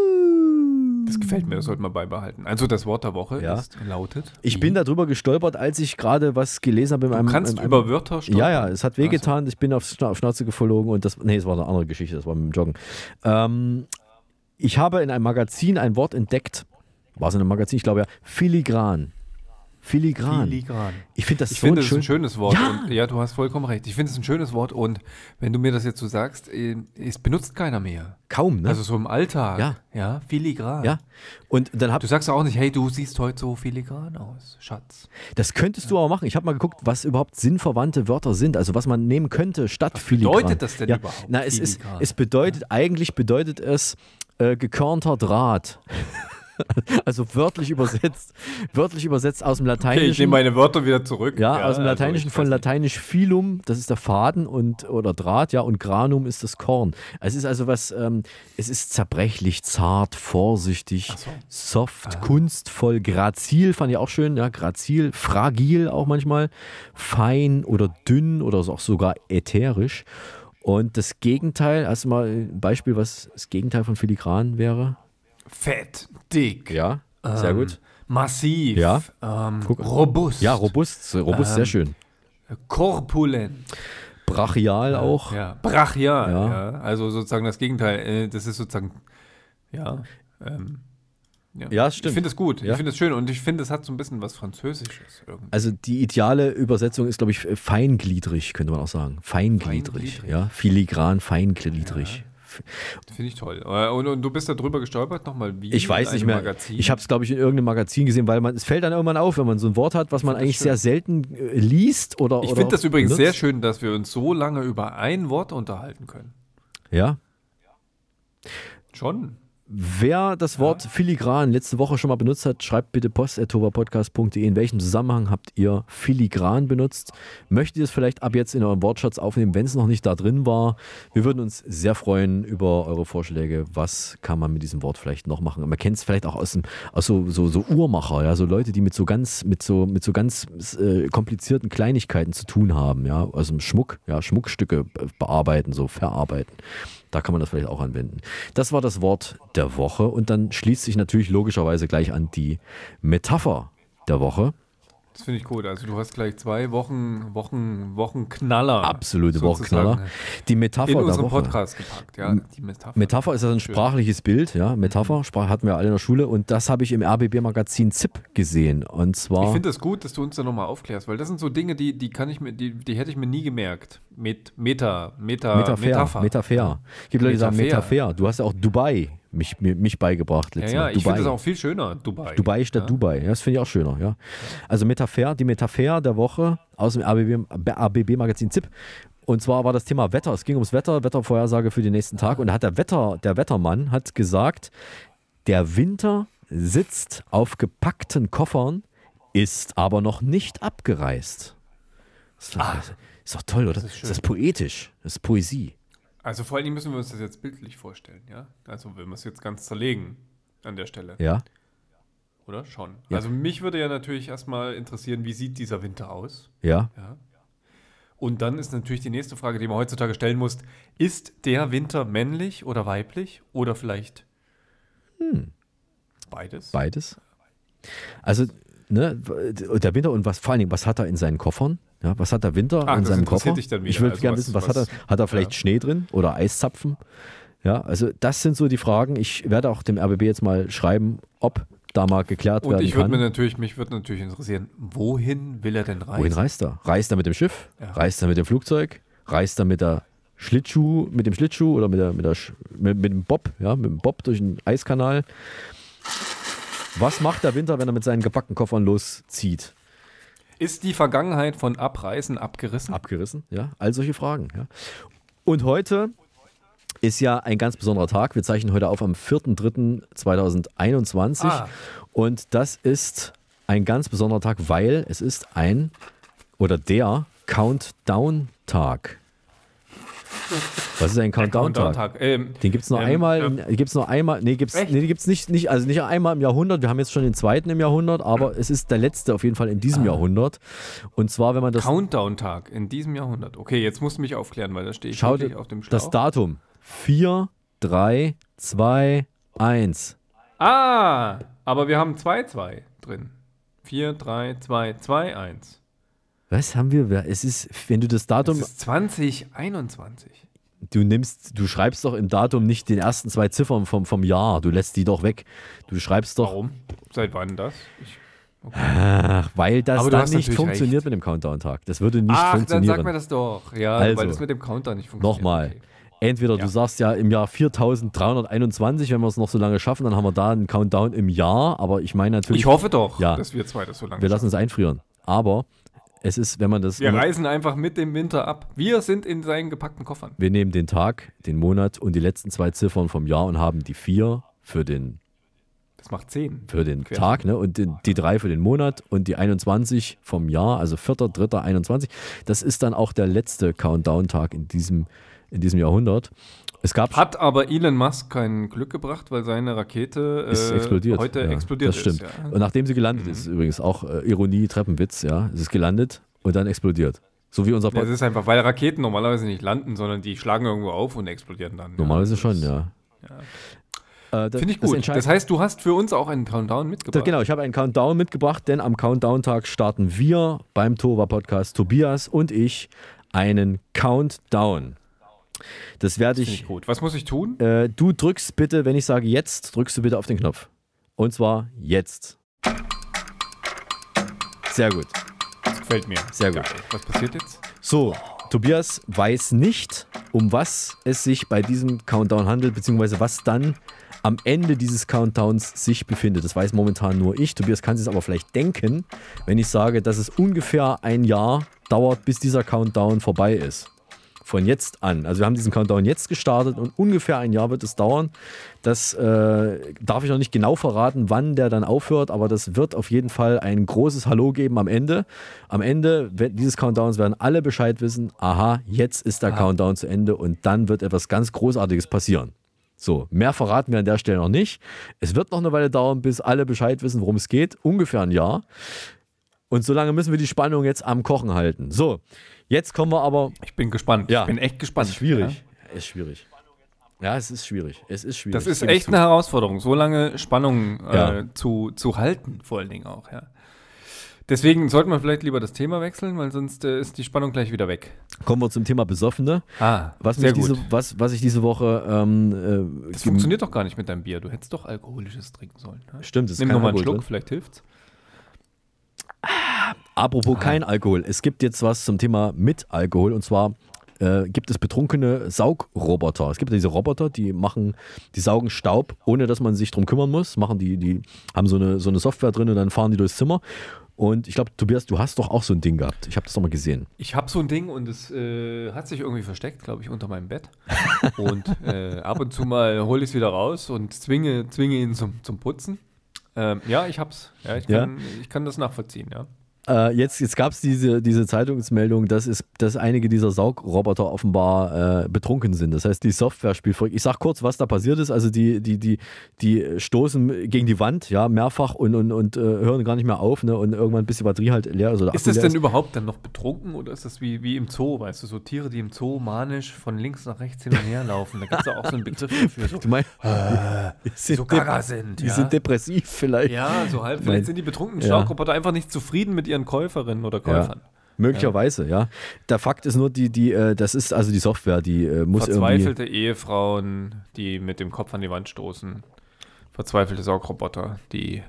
Das gefällt mir, das sollte man beibehalten. Also das Wort der Woche Ja. ist lautet. Ich bin darüber gestolpert, als ich gerade was gelesen habe. In Du einem, kannst in einem, über Wörter stolpern? Ja, ja, es hat wehgetan. Ich bin auf, Schna auf Schnauze geflogen und das. Nee, es war eine andere Geschichte, das war mit dem Joggen. Ähm, ich habe in einem Magazin ein Wort entdeckt. War es in einem Magazin? Ich glaube ja. Filigran. Filigran. Filigran. Ich finde das Ich so finde, ein, es ist ein schön, schönes Wort. Ja. Und, ja, du hast vollkommen recht. Ich finde es ein schönes Wort und wenn du mir das jetzt so sagst, äh, es benutzt keiner mehr. Kaum, ne? Also so im Alltag. Ja. Ja, filigran. Ja. Und dann hab, Du sagst auch nicht, hey, du siehst heute so filigran aus, Schatz. das könntest du aber machen. Ich habe mal geguckt, was überhaupt sinnverwandte Wörter sind. Also was man nehmen könnte statt Was Filigran. bedeutet das denn ja. überhaupt, Na, es, ist, Filigran? es bedeutet, eigentlich bedeutet es äh, gekörnter Draht. Also wörtlich übersetzt, wörtlich übersetzt aus dem Lateinischen. Okay, ich nehme meine Wörter wieder zurück. Ja, aus dem also Lateinischen ich von weiß nicht. Lateinisch filum, das ist der Faden und oder Draht, ja, und granum ist das Korn. Es ist also was, ähm, es ist zerbrechlich, zart, vorsichtig, so. soft, kunstvoll, grazil, fand ich auch schön, ja, grazil, fragil auch manchmal, fein oder dünn oder auch sogar ätherisch. Und das Gegenteil, hast du mal ein Beispiel, was das Gegenteil von filigran wäre? Fett, dick. Ja, sehr ähm, gut. Massiv. Ja. Ähm, Guck. robust. Ja, robust, robust, Ähm, sehr schön. Korpulent. Brachial auch. Ja. Brachial. Ja. Ja. Also sozusagen das Gegenteil. Äh, Das ist sozusagen, ja, ähm, Ja, ja das stimmt. Ich finde es gut, ja? ich finde es schön und ich finde, es hat so ein bisschen was Französisches. Irgendwie. Also die ideale Übersetzung ist, glaube ich, feingliedrig, könnte man auch sagen. Feingliedrig, Feingliedrig. ja. Filigran, feingliedrig. Ja. Finde ich toll. Und, und du bist da drüber gestolpert nochmal? Wie ich weiß nicht mehr. Magazin? Ich habe es, glaube ich, in irgendeinem Magazin gesehen, weil man, es fällt dann irgendwann auf, wenn man so ein Wort hat, was man eigentlich sehr selten äh, liest oder Ich oder finde das übrigens benutzt. sehr schön, dass wir uns so lange über ein Wort unterhalten können. Ja. Schon. Wer das Wort ja. filigran letzte Woche schon mal benutzt hat, schreibt bitte post at tovapodcast punkt de. In welchem Zusammenhang habt ihr filigran benutzt? Möchtet ihr es vielleicht ab jetzt in eurem Wortschatz aufnehmen, wenn es noch nicht da drin war? Wir würden uns sehr freuen über eure Vorschläge. Was kann man mit diesem Wort vielleicht noch machen? Man kennt es vielleicht auch aus, dem, aus so, so, so Uhrmacher, ja, so Leute, die mit so ganz, mit so, mit so ganz äh, komplizierten Kleinigkeiten zu tun haben, ja, aus dem Schmuck, ja, Schmuckstücke bearbeiten, so verarbeiten. Da kann man das vielleicht auch anwenden. Das war das Wort der Woche und dann schließt sich natürlich logischerweise gleich an die Metapher der Woche. Das finde ich gut. Also du hast gleich zwei Wochen, Wochen, Wochenknaller. Absolute Wochenknaller. Die Metapher in der unseren Woche. Podcast gepackt. Ja, die Metapher. Metapher ist also ein sprachliches Bild. Ja, Metapher Sprach, hatten wir alle in der Schule und das habe ich im R B B-Magazin Z I P gesehen. Und zwar. Ich finde es das gut, dass du uns da nochmal aufklärst, weil das sind so Dinge, die, die kann ich mir, die, die hätte ich mir nie gemerkt. Met, Meta, Meta, Metaphär, Metapher. Metaphär. Es gibt Leute, die sagen Metaphär. Du hast ja auch Dubai mich, mich beigebracht letztes ja, ja, Mal. ich finde das auch viel schöner, Dubai. Dubai statt ja. Dubai. Ja, das finde ich auch schöner. Ja. Also Metaphär, die Metaphär der Woche aus dem R B B-Magazin Z I P. Und zwar war das Thema Wetter. Es ging ums Wetter, Wettervorhersage für den nächsten Tag. Und da hat der Wetter, der Wettermann hat gesagt, der Winter sitzt auf gepackten Koffern, ist aber noch nicht abgereist. Das ist doch, ah, ist doch toll, oder? Das ist, ist das poetisch? Das ist Poesie. Also vor allen Dingen müssen wir uns das jetzt bildlich vorstellen, ja? Also wenn wir es jetzt ganz zerlegen an der Stelle. Ja. Oder? Schon. Ja. Also mich würde ja natürlich erstmal interessieren, wie sieht dieser Winter aus? Ja. Ja. Und dann ist natürlich die nächste Frage, die man heutzutage stellen muss, ist der Winter männlich oder weiblich? Oder vielleicht hm. beides? Beides. Also, ne, der Winter und was vor allen Dingen, was hat er in seinen Koffern? Ja, was hat der Winter Ach, in das seinem interessiert Koffer? dich dann wieder. Ich würde also gerne was, wissen, was, was hat er? Hat er vielleicht ja. Schnee drin oder Eiszapfen? Ja, also das sind so die Fragen. Ich werde auch dem R B B jetzt mal schreiben, ob da mal geklärt Und werden ich würde kann. mir natürlich, mich würde natürlich interessieren, wohin will er denn reisen? Wohin reist er? Reist er mit dem Schiff? Ja. Reist er mit dem Flugzeug? Reist er mit der Schlittschuh, mit dem Schlittschuh oder mit der, mit der mit, mit dem Bob, ja, mit dem Bob durch den Eiskanal? Was macht der Winter, wenn er mit seinen gepackten Koffern loszieht? Ist die Vergangenheit von Abreisen abgerissen? Abgerissen, ja. All solche Fragen, ja. Und heute ist ja ein ganz besonderer Tag. Wir zeichnen heute auf am vierten dritten zweitausendeinundzwanzig. Ah. Und das ist ein ganz besonderer Tag, weil es ist ein oder der Countdown-Tag. Was ist ein Countdown-Tag? Countdown ähm, den gibt es nur ähm, einmal, ähm, gibt's nur einmal, nee, gibt's, nee, gibt's nicht, nicht, also nicht einmal im Jahrhundert, wir haben jetzt schon den zweiten im Jahrhundert, aber es ist der letzte auf jeden Fall in diesem ah. Jahrhundert. Und zwar, wenn man das... Countdown-Tag in diesem Jahrhundert. Okay, jetzt musst du mich aufklären, weil da stehe ich Schau wirklich auf dem Schlauch. Das Datum. vier, drei, zwei, eins. Ah, aber wir haben zwei, zwei drin. vier, drei, zwei, zwei, eins. Was haben wir? Es ist, wenn du das Datum... Es ist zwanzig einundzwanzig. Du nimmst, du schreibst doch im Datum nicht den ersten zwei Ziffern vom, vom Jahr. Du lässt die doch weg. Du schreibst doch... Warum? Seit wann das? Ich, okay. Ach, weil das Aber dann nicht funktioniert recht. mit dem Countdown-Tag. Das würde nicht Ach, funktionieren. dann sag mir das doch. Ja, also, weil das mit dem Countdown nicht funktioniert. Nochmal. Okay. Entweder ja. du sagst ja im Jahr viertausenddreihunderteinundzwanzig, wenn wir es noch so lange schaffen, dann haben wir da einen Countdown im Jahr. Aber ich meine natürlich... Ich hoffe doch, ja, dass wir zwei das so lange Wir schaffen. lassen es einfrieren. Aber... Es ist, wenn man das. Wir reisen einfach mit dem Winter ab. Wir sind in seinen gepackten Koffern. Wir nehmen den Tag, den Monat und die letzten zwei Ziffern vom Jahr und haben die vier für den. Das macht zehn. Für den Quer. Tag, ne? Und die, die drei für den Monat und die einundzwanzig vom Jahr, also vierter, dritter, einundzwanzig. Das ist dann auch der letzte Countdown-Tag in diesem, in diesem Jahrhundert. Es gab Hat aber Elon Musk kein Glück gebracht, weil seine Rakete äh, ist explodiert. heute ja, explodiert das stimmt. ist. Ja. Und nachdem sie gelandet mhm. ist, übrigens auch äh, Ironie, Treppenwitz, ja, es ist gelandet und dann explodiert. So wie unser Pod- ja, das ist einfach, weil Raketen normalerweise nicht landen, sondern die schlagen irgendwo auf und explodieren dann. Normalerweise ja. schon, ja. ja. Äh, Finde ich gut. Das, das heißt, du hast für uns auch einen Countdown mitgebracht. Das, genau, ich habe einen Countdown mitgebracht, denn am Countdown-Tag starten wir beim Tova-Podcast, Tobias und ich, einen Countdown. Das werde ich. ich gut. Was muss ich tun? Äh, du drückst bitte, wenn ich sage jetzt, drückst du bitte auf den Knopf. Und zwar jetzt. Sehr gut. Das gefällt mir. Sehr gut. Ja, was passiert jetzt? So, Tobias weiß nicht, um was es sich bei diesem Countdown handelt, beziehungsweise was dann am Ende dieses Countdowns sich befindet. Das weiß momentan nur ich. Tobias kann sich aber vielleicht denken, wenn ich sage, dass es ungefähr ein Jahr dauert, bis dieser Countdown vorbei ist. Von jetzt an. Also wir haben diesen Countdown jetzt gestartet und ungefähr ein Jahr wird es dauern. Das äh, darf ich noch nicht genau verraten, wann der dann aufhört, aber das wird auf jeden Fall ein großes Hallo geben am Ende. Am Ende dieses Countdowns werden alle Bescheid wissen, aha, jetzt ist der aha. Countdown zu Ende und dann wird etwas ganz Großartiges passieren. So, mehr verraten wir an der Stelle noch nicht. Es wird noch eine Weile dauern, bis alle Bescheid wissen, worum es geht. Ungefähr ein Jahr. Und so lange müssen wir die Spannung jetzt am Kochen halten. So, jetzt kommen wir aber... Ich bin gespannt. Ja, ich bin echt gespannt. Ist schwierig. Ja? Ist schwierig. Ja, es ist schwierig. Es ist schwierig. Das ist echt eine Herausforderung, so lange Spannung äh, ja. zu, zu halten, vor allen Dingen auch. Ja. Deswegen sollten wir vielleicht lieber das Thema wechseln, weil sonst äh, ist die Spannung gleich wieder weg. Kommen wir zum Thema Besoffene. Ah, was sehr mich gut. Diese, was, was ich diese Woche... Ähm, das funktioniert doch gar nicht mit deinem Bier. Du hättest doch Alkoholisches trinken sollen. Ne? Stimmt, das ist Nimm kein nochmal einen Alkohol Schluck, drin. vielleicht hilft's. Apropos ah. kein Alkohol. Es gibt jetzt was zum Thema mit Alkohol und zwar äh, gibt es betrunkene Saugroboter. Es gibt diese Roboter, die machen, die saugen Staub, ohne dass man sich drum kümmern muss. Machen die, die haben so eine, so eine Software drin und dann fahren die durchs Zimmer. Und ich glaube, Tobias, du hast doch auch so ein Ding gehabt. Ich habe das doch mal gesehen. Ich habe so ein Ding und es äh, hat sich irgendwie versteckt, glaube ich, unter meinem Bett. Und äh, ab und zu mal hole ich es wieder raus und zwinge, zwinge ihn zum, zum Putzen. Ähm, ja, ich hab's. Ja, ich kann, ja. ich kann das nachvollziehen, ja. Äh, jetzt jetzt gab es diese, diese Zeitungsmeldung, dass, es, dass einige dieser Saugroboter offenbar äh, betrunken sind. Das heißt, die Software spielt verrückt. Ich sag kurz, was da passiert ist. Also die, die, die, die stoßen gegen die Wand, ja, mehrfach und, und, und äh, hören gar nicht mehr auf, ne? Und irgendwann bis die Batterie halt leer ist. Oder ist das denn ist. überhaupt dann noch betrunken oder ist das wie, wie im Zoo, weißt du, so Tiere, die im Zoo manisch von links nach rechts hin und her laufen? Da gibt es ja auch so einen Begriff dafür. So, du meinst, äh, die so gaga sind. Die ja? sind depressiv vielleicht. Ja, so halb. Vielleicht Nein. sind die betrunkenen Ja. Saugroboter einfach nicht zufrieden mit ihren Käuferinnen oder Käufern. Ja, möglicherweise, ja. Der Fakt ist nur, die, die, äh, das ist also die Software, die äh, muss Verzweifelte irgendwie... Ehefrauen, die mit dem Kopf an die Wand stoßen. Verzweifelte Saugroboter, die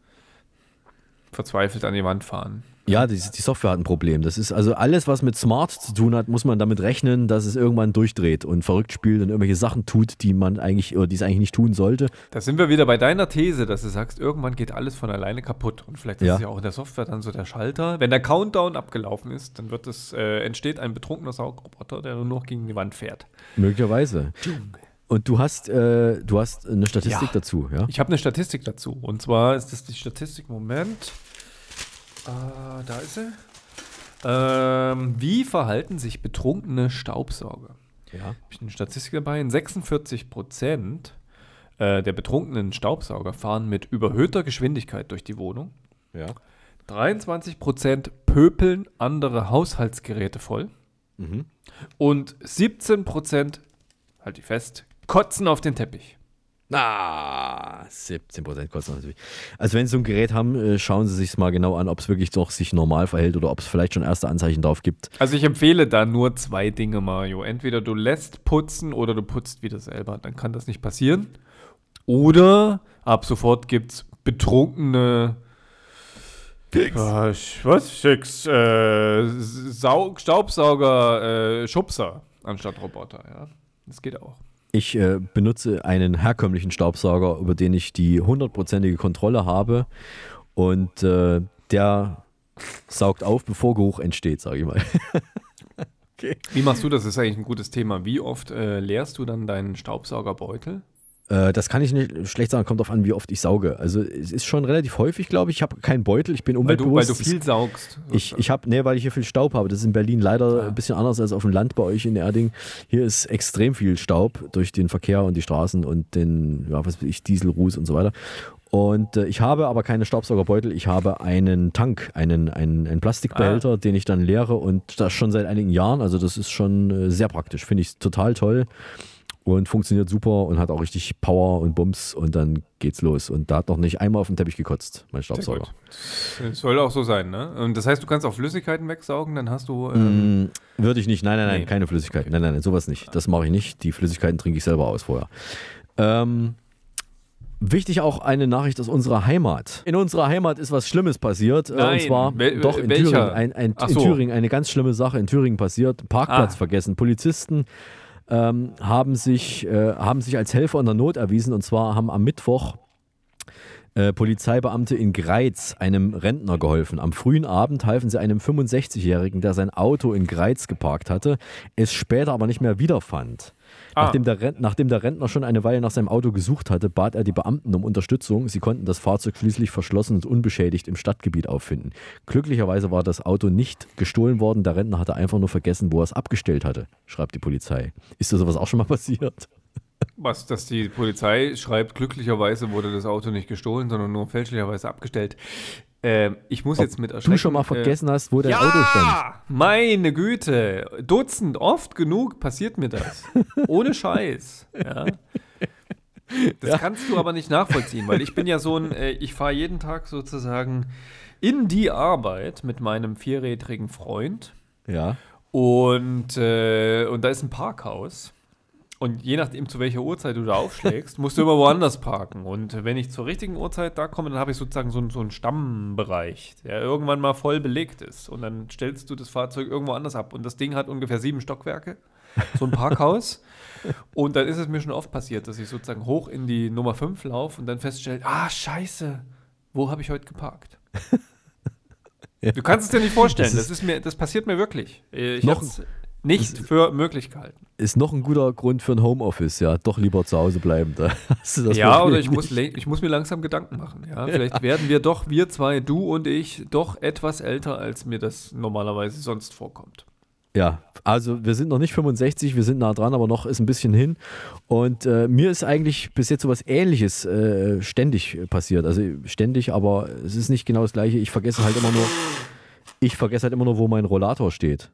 verzweifelt an die Wand fahren. Ja, die, die Software hat ein Problem. Das ist also alles, was mit Smart zu tun hat, muss man damit rechnen, dass es irgendwann durchdreht und verrückt spielt und irgendwelche Sachen tut, die man eigentlich, oder die es eigentlich nicht tun sollte. Da sind wir wieder bei deiner These, dass du sagst, irgendwann geht alles von alleine kaputt. Und vielleicht ist Ja. es ja auch in der Software dann so der Schalter. Wenn der Countdown abgelaufen ist, dann wird es, äh, entsteht ein betrunkener Saugroboter, der nur noch gegen die Wand fährt. Möglicherweise. Und du hast, äh, du hast eine Statistik Ja. dazu, ja? Ich habe eine Statistik dazu. Und zwar ist das die Statistik, Moment. Äh, da ist sie. Ähm, wie verhalten sich betrunkene Staubsauger? Ja. Habe ich eine Statistik dabei. In sechsundvierzig Prozent äh, der betrunkenen Staubsauger fahren mit überhöhter Geschwindigkeit durch die Wohnung. Ja. dreiundzwanzig Prozent pöpeln andere Haushaltsgeräte voll. Mhm. Und siebzehn Prozent, halt die fest, kotzen auf den Teppich. Ah, siebzehn Prozent kostet natürlich. Also wenn Sie so ein Gerät haben, äh, schauen Sie sich mal genau an, ob es wirklich doch sich normal verhält oder ob es vielleicht schon erste Anzeichen drauf gibt. Also ich empfehle da nur zwei Dinge, Mario. Entweder du lässt putzen oder du putzt wieder selber. Dann kann das nicht passieren. Oder ab sofort gibt es betrunkene Keks. Äh, was? Schicks, äh, Sau- Staubsauger, äh, Schubser anstatt Roboter. Ja, das geht auch. Ich äh, benutze einen herkömmlichen Staubsauger, über den ich die hundertprozentige Kontrolle habe und äh, der saugt auf, bevor Geruch entsteht, sage ich mal. Okay. Wie machst du das? Das ist eigentlich ein gutes Thema. Wie oft äh, leerst du dann deinen Staubsaugerbeutel? Äh, das kann ich nicht schlecht sagen, kommt darauf an, wie oft ich sauge. Also es ist schon relativ häufig, glaube ich. Ich habe keinen Beutel, ich bin Weil du, weil umweltbewusst. du viel saugst. Ich, ich habe, nee, weil ich hier viel Staub habe. Das ist in Berlin leider Ja. ein bisschen anders als auf dem Land bei euch in Erding. Hier ist extrem viel Staub durch den Verkehr und die Straßen und den, ja, was weiß ich, Dieselruß und so weiter. Und äh, ich habe aber keine Staubsaugerbeutel, ich habe einen Tank, einen, einen, einen Plastikbehälter, Ah. den ich dann leere und das schon seit einigen Jahren. Also das ist schon äh, sehr praktisch, finde ich total toll. Und funktioniert super und hat auch richtig Power und Bums und dann geht's los. Und da hat noch nicht einmal auf den Teppich gekotzt, mein Staubsauger. Das soll auch so sein, ne? Und das heißt, du kannst auch Flüssigkeiten wegsaugen, dann hast du. Ähm, Mm, würde ich nicht, nein, nein, nein, Nee. keine Flüssigkeiten. Nein, nein, nein, sowas nicht. Das mache ich nicht. Die Flüssigkeiten trinke ich selber aus vorher. Ähm, Wichtig auch eine Nachricht aus unserer Heimat. In unserer Heimat ist was Schlimmes passiert. Nein. Und zwar Wel- doch in welcher? Thüringen, ein, ein, Ach in so. Thüringen eine ganz schlimme Sache in Thüringen passiert. Parkplatz Ah. vergessen. Polizisten ähm, haben, sich, äh, haben sich als Helfer in der Not erwiesen. Und zwar haben am Mittwoch äh, Polizeibeamte in Greiz einem Rentner geholfen. Am frühen Abend halfen sie einem fünfundsechzigjährigen, der sein Auto in Greiz geparkt hatte, es später aber nicht mehr wiederfand. Ah. Nachdem, der Rent, nachdem der Rentner schon eine Weile nach seinem Auto gesucht hatte, bat er die Beamten um Unterstützung. Sie konnten das Fahrzeug schließlich verschlossen und unbeschädigt im Stadtgebiet auffinden. Glücklicherweise war das Auto nicht gestohlen worden. Der Rentner hatte einfach nur vergessen, wo er es abgestellt hatte, schreibt die Polizei. Ist dir sowas auch schon mal passiert? Was, dass die Polizei schreibt, glücklicherweise wurde das Auto nicht gestohlen, sondern nur fälschlicherweise abgestellt. Ähm, ich muss Ob jetzt mit Erschrecken... du schon mal vergessen äh, hast, wo dein ja, Auto stand. Meine Güte, Dutzend, oft genug passiert mir das. Ohne Scheiß. Ja. Das Ja. kannst du aber nicht nachvollziehen, weil ich bin ja so ein, äh, ich fahre jeden Tag sozusagen in die Arbeit mit meinem vierrädrigen Freund Ja. und, äh, und da ist ein Parkhaus. Und je nachdem, zu welcher Uhrzeit du da aufschlägst, musst du immer woanders parken. Und wenn ich zur richtigen Uhrzeit da komme, dann habe ich sozusagen so, einen- so einen Stammbereich, der irgendwann mal voll belegt ist. Und dann stellst du das Fahrzeug irgendwo anders ab. Und das Ding hat ungefähr sieben Stockwerke, so ein Parkhaus. Und dann ist es mir schon oft passiert, dass ich sozusagen hoch in die Nummer fünf laufe und dann feststelle, ah, scheiße, wo habe ich heute geparkt? Ja. Du kannst es dir nicht vorstellen, Das das, ist- ist mir, das passiert mir wirklich. Ich Noch- habe es nicht für möglich gehalten. Ist noch ein guter Grund für ein Homeoffice, ja. Doch lieber zu Hause bleiben. Da hast du das Ja, Problem oder ich nicht. muss, le- ich muss mir langsam Gedanken machen. Ja? Vielleicht werden wir doch, wir zwei, du und ich, doch etwas älter, als mir das normalerweise sonst vorkommt. Ja, also wir sind noch nicht fünfundsechzig, wir sind nah dran, aber noch ist ein bisschen hin. Und äh, mir ist eigentlich bis jetzt sowas Ähnliches äh, ständig passiert. Also ständig, aber es ist nicht genau das Gleiche. Ich vergesse halt immer nur, ich vergesse halt immer nur, wo mein Rollator steht.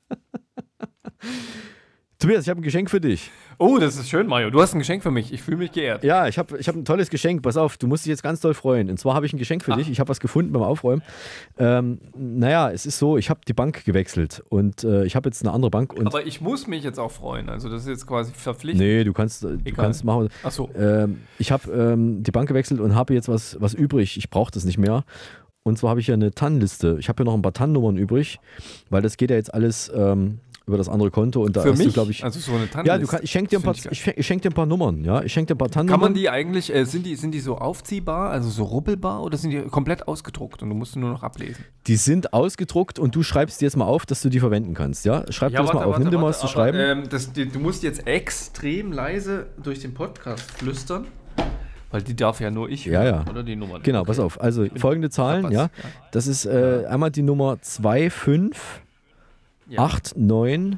Tobias, ich habe ein Geschenk für dich. Oh, das ist schön, Mario. Du hast ein Geschenk für mich. Ich fühle mich geehrt. Ja, ich habe ich hab ein tolles Geschenk. Pass auf, du musst dich jetzt ganz doll freuen. Und zwar habe ich ein Geschenk für Ah. dich. Ich habe was gefunden beim Aufräumen. Ähm, naja, es ist so, ich habe die Bank gewechselt und äh, ich habe jetzt eine andere Bank. Und Aber ich muss mich jetzt auch freuen. Also das ist jetzt quasi verpflichtend. nee, du kannst, du Egal. kannst machen. Ach so. Ähm, ich habe ähm, die Bank gewechselt und habe jetzt was, was übrig. Ich brauche das nicht mehr. Und zwar habe ich ja eine T A N-Liste. Ich habe ja noch ein paar T A N-Nummern übrig, weil das geht ja jetzt alles ähm, über das andere Konto. Und da Für hast mich? du, glaube ich. Also so eine T A N-Liste. Ja, du kann, ich schenke dir, ein paar- Das find ich ich schenk- ich schenk dir ein paar Nummern. Ja, ich schenke dir ein paar T A Kann N-Nummern. man die eigentlich, äh, sind, die, sind die so aufziehbar, also so rubbelbar oder sind die komplett ausgedruckt und du musst nur noch ablesen? Die sind ausgedruckt und du schreibst dir jetzt mal auf, dass du die verwenden kannst. Ja, schreib dir das mal auf. Nimm dir mal was zu aber, schreiben. Ähm, das, die, du musst jetzt extrem leise durch den Podcast flüstern, weil die darf ja nur ich Ja, hören, ja. oder die Nummer. Genau, pass auf. Also folgende Zahlen, was, ja. ja. Das ist äh, einmal die Nummer zwei fünf Ja. acht neun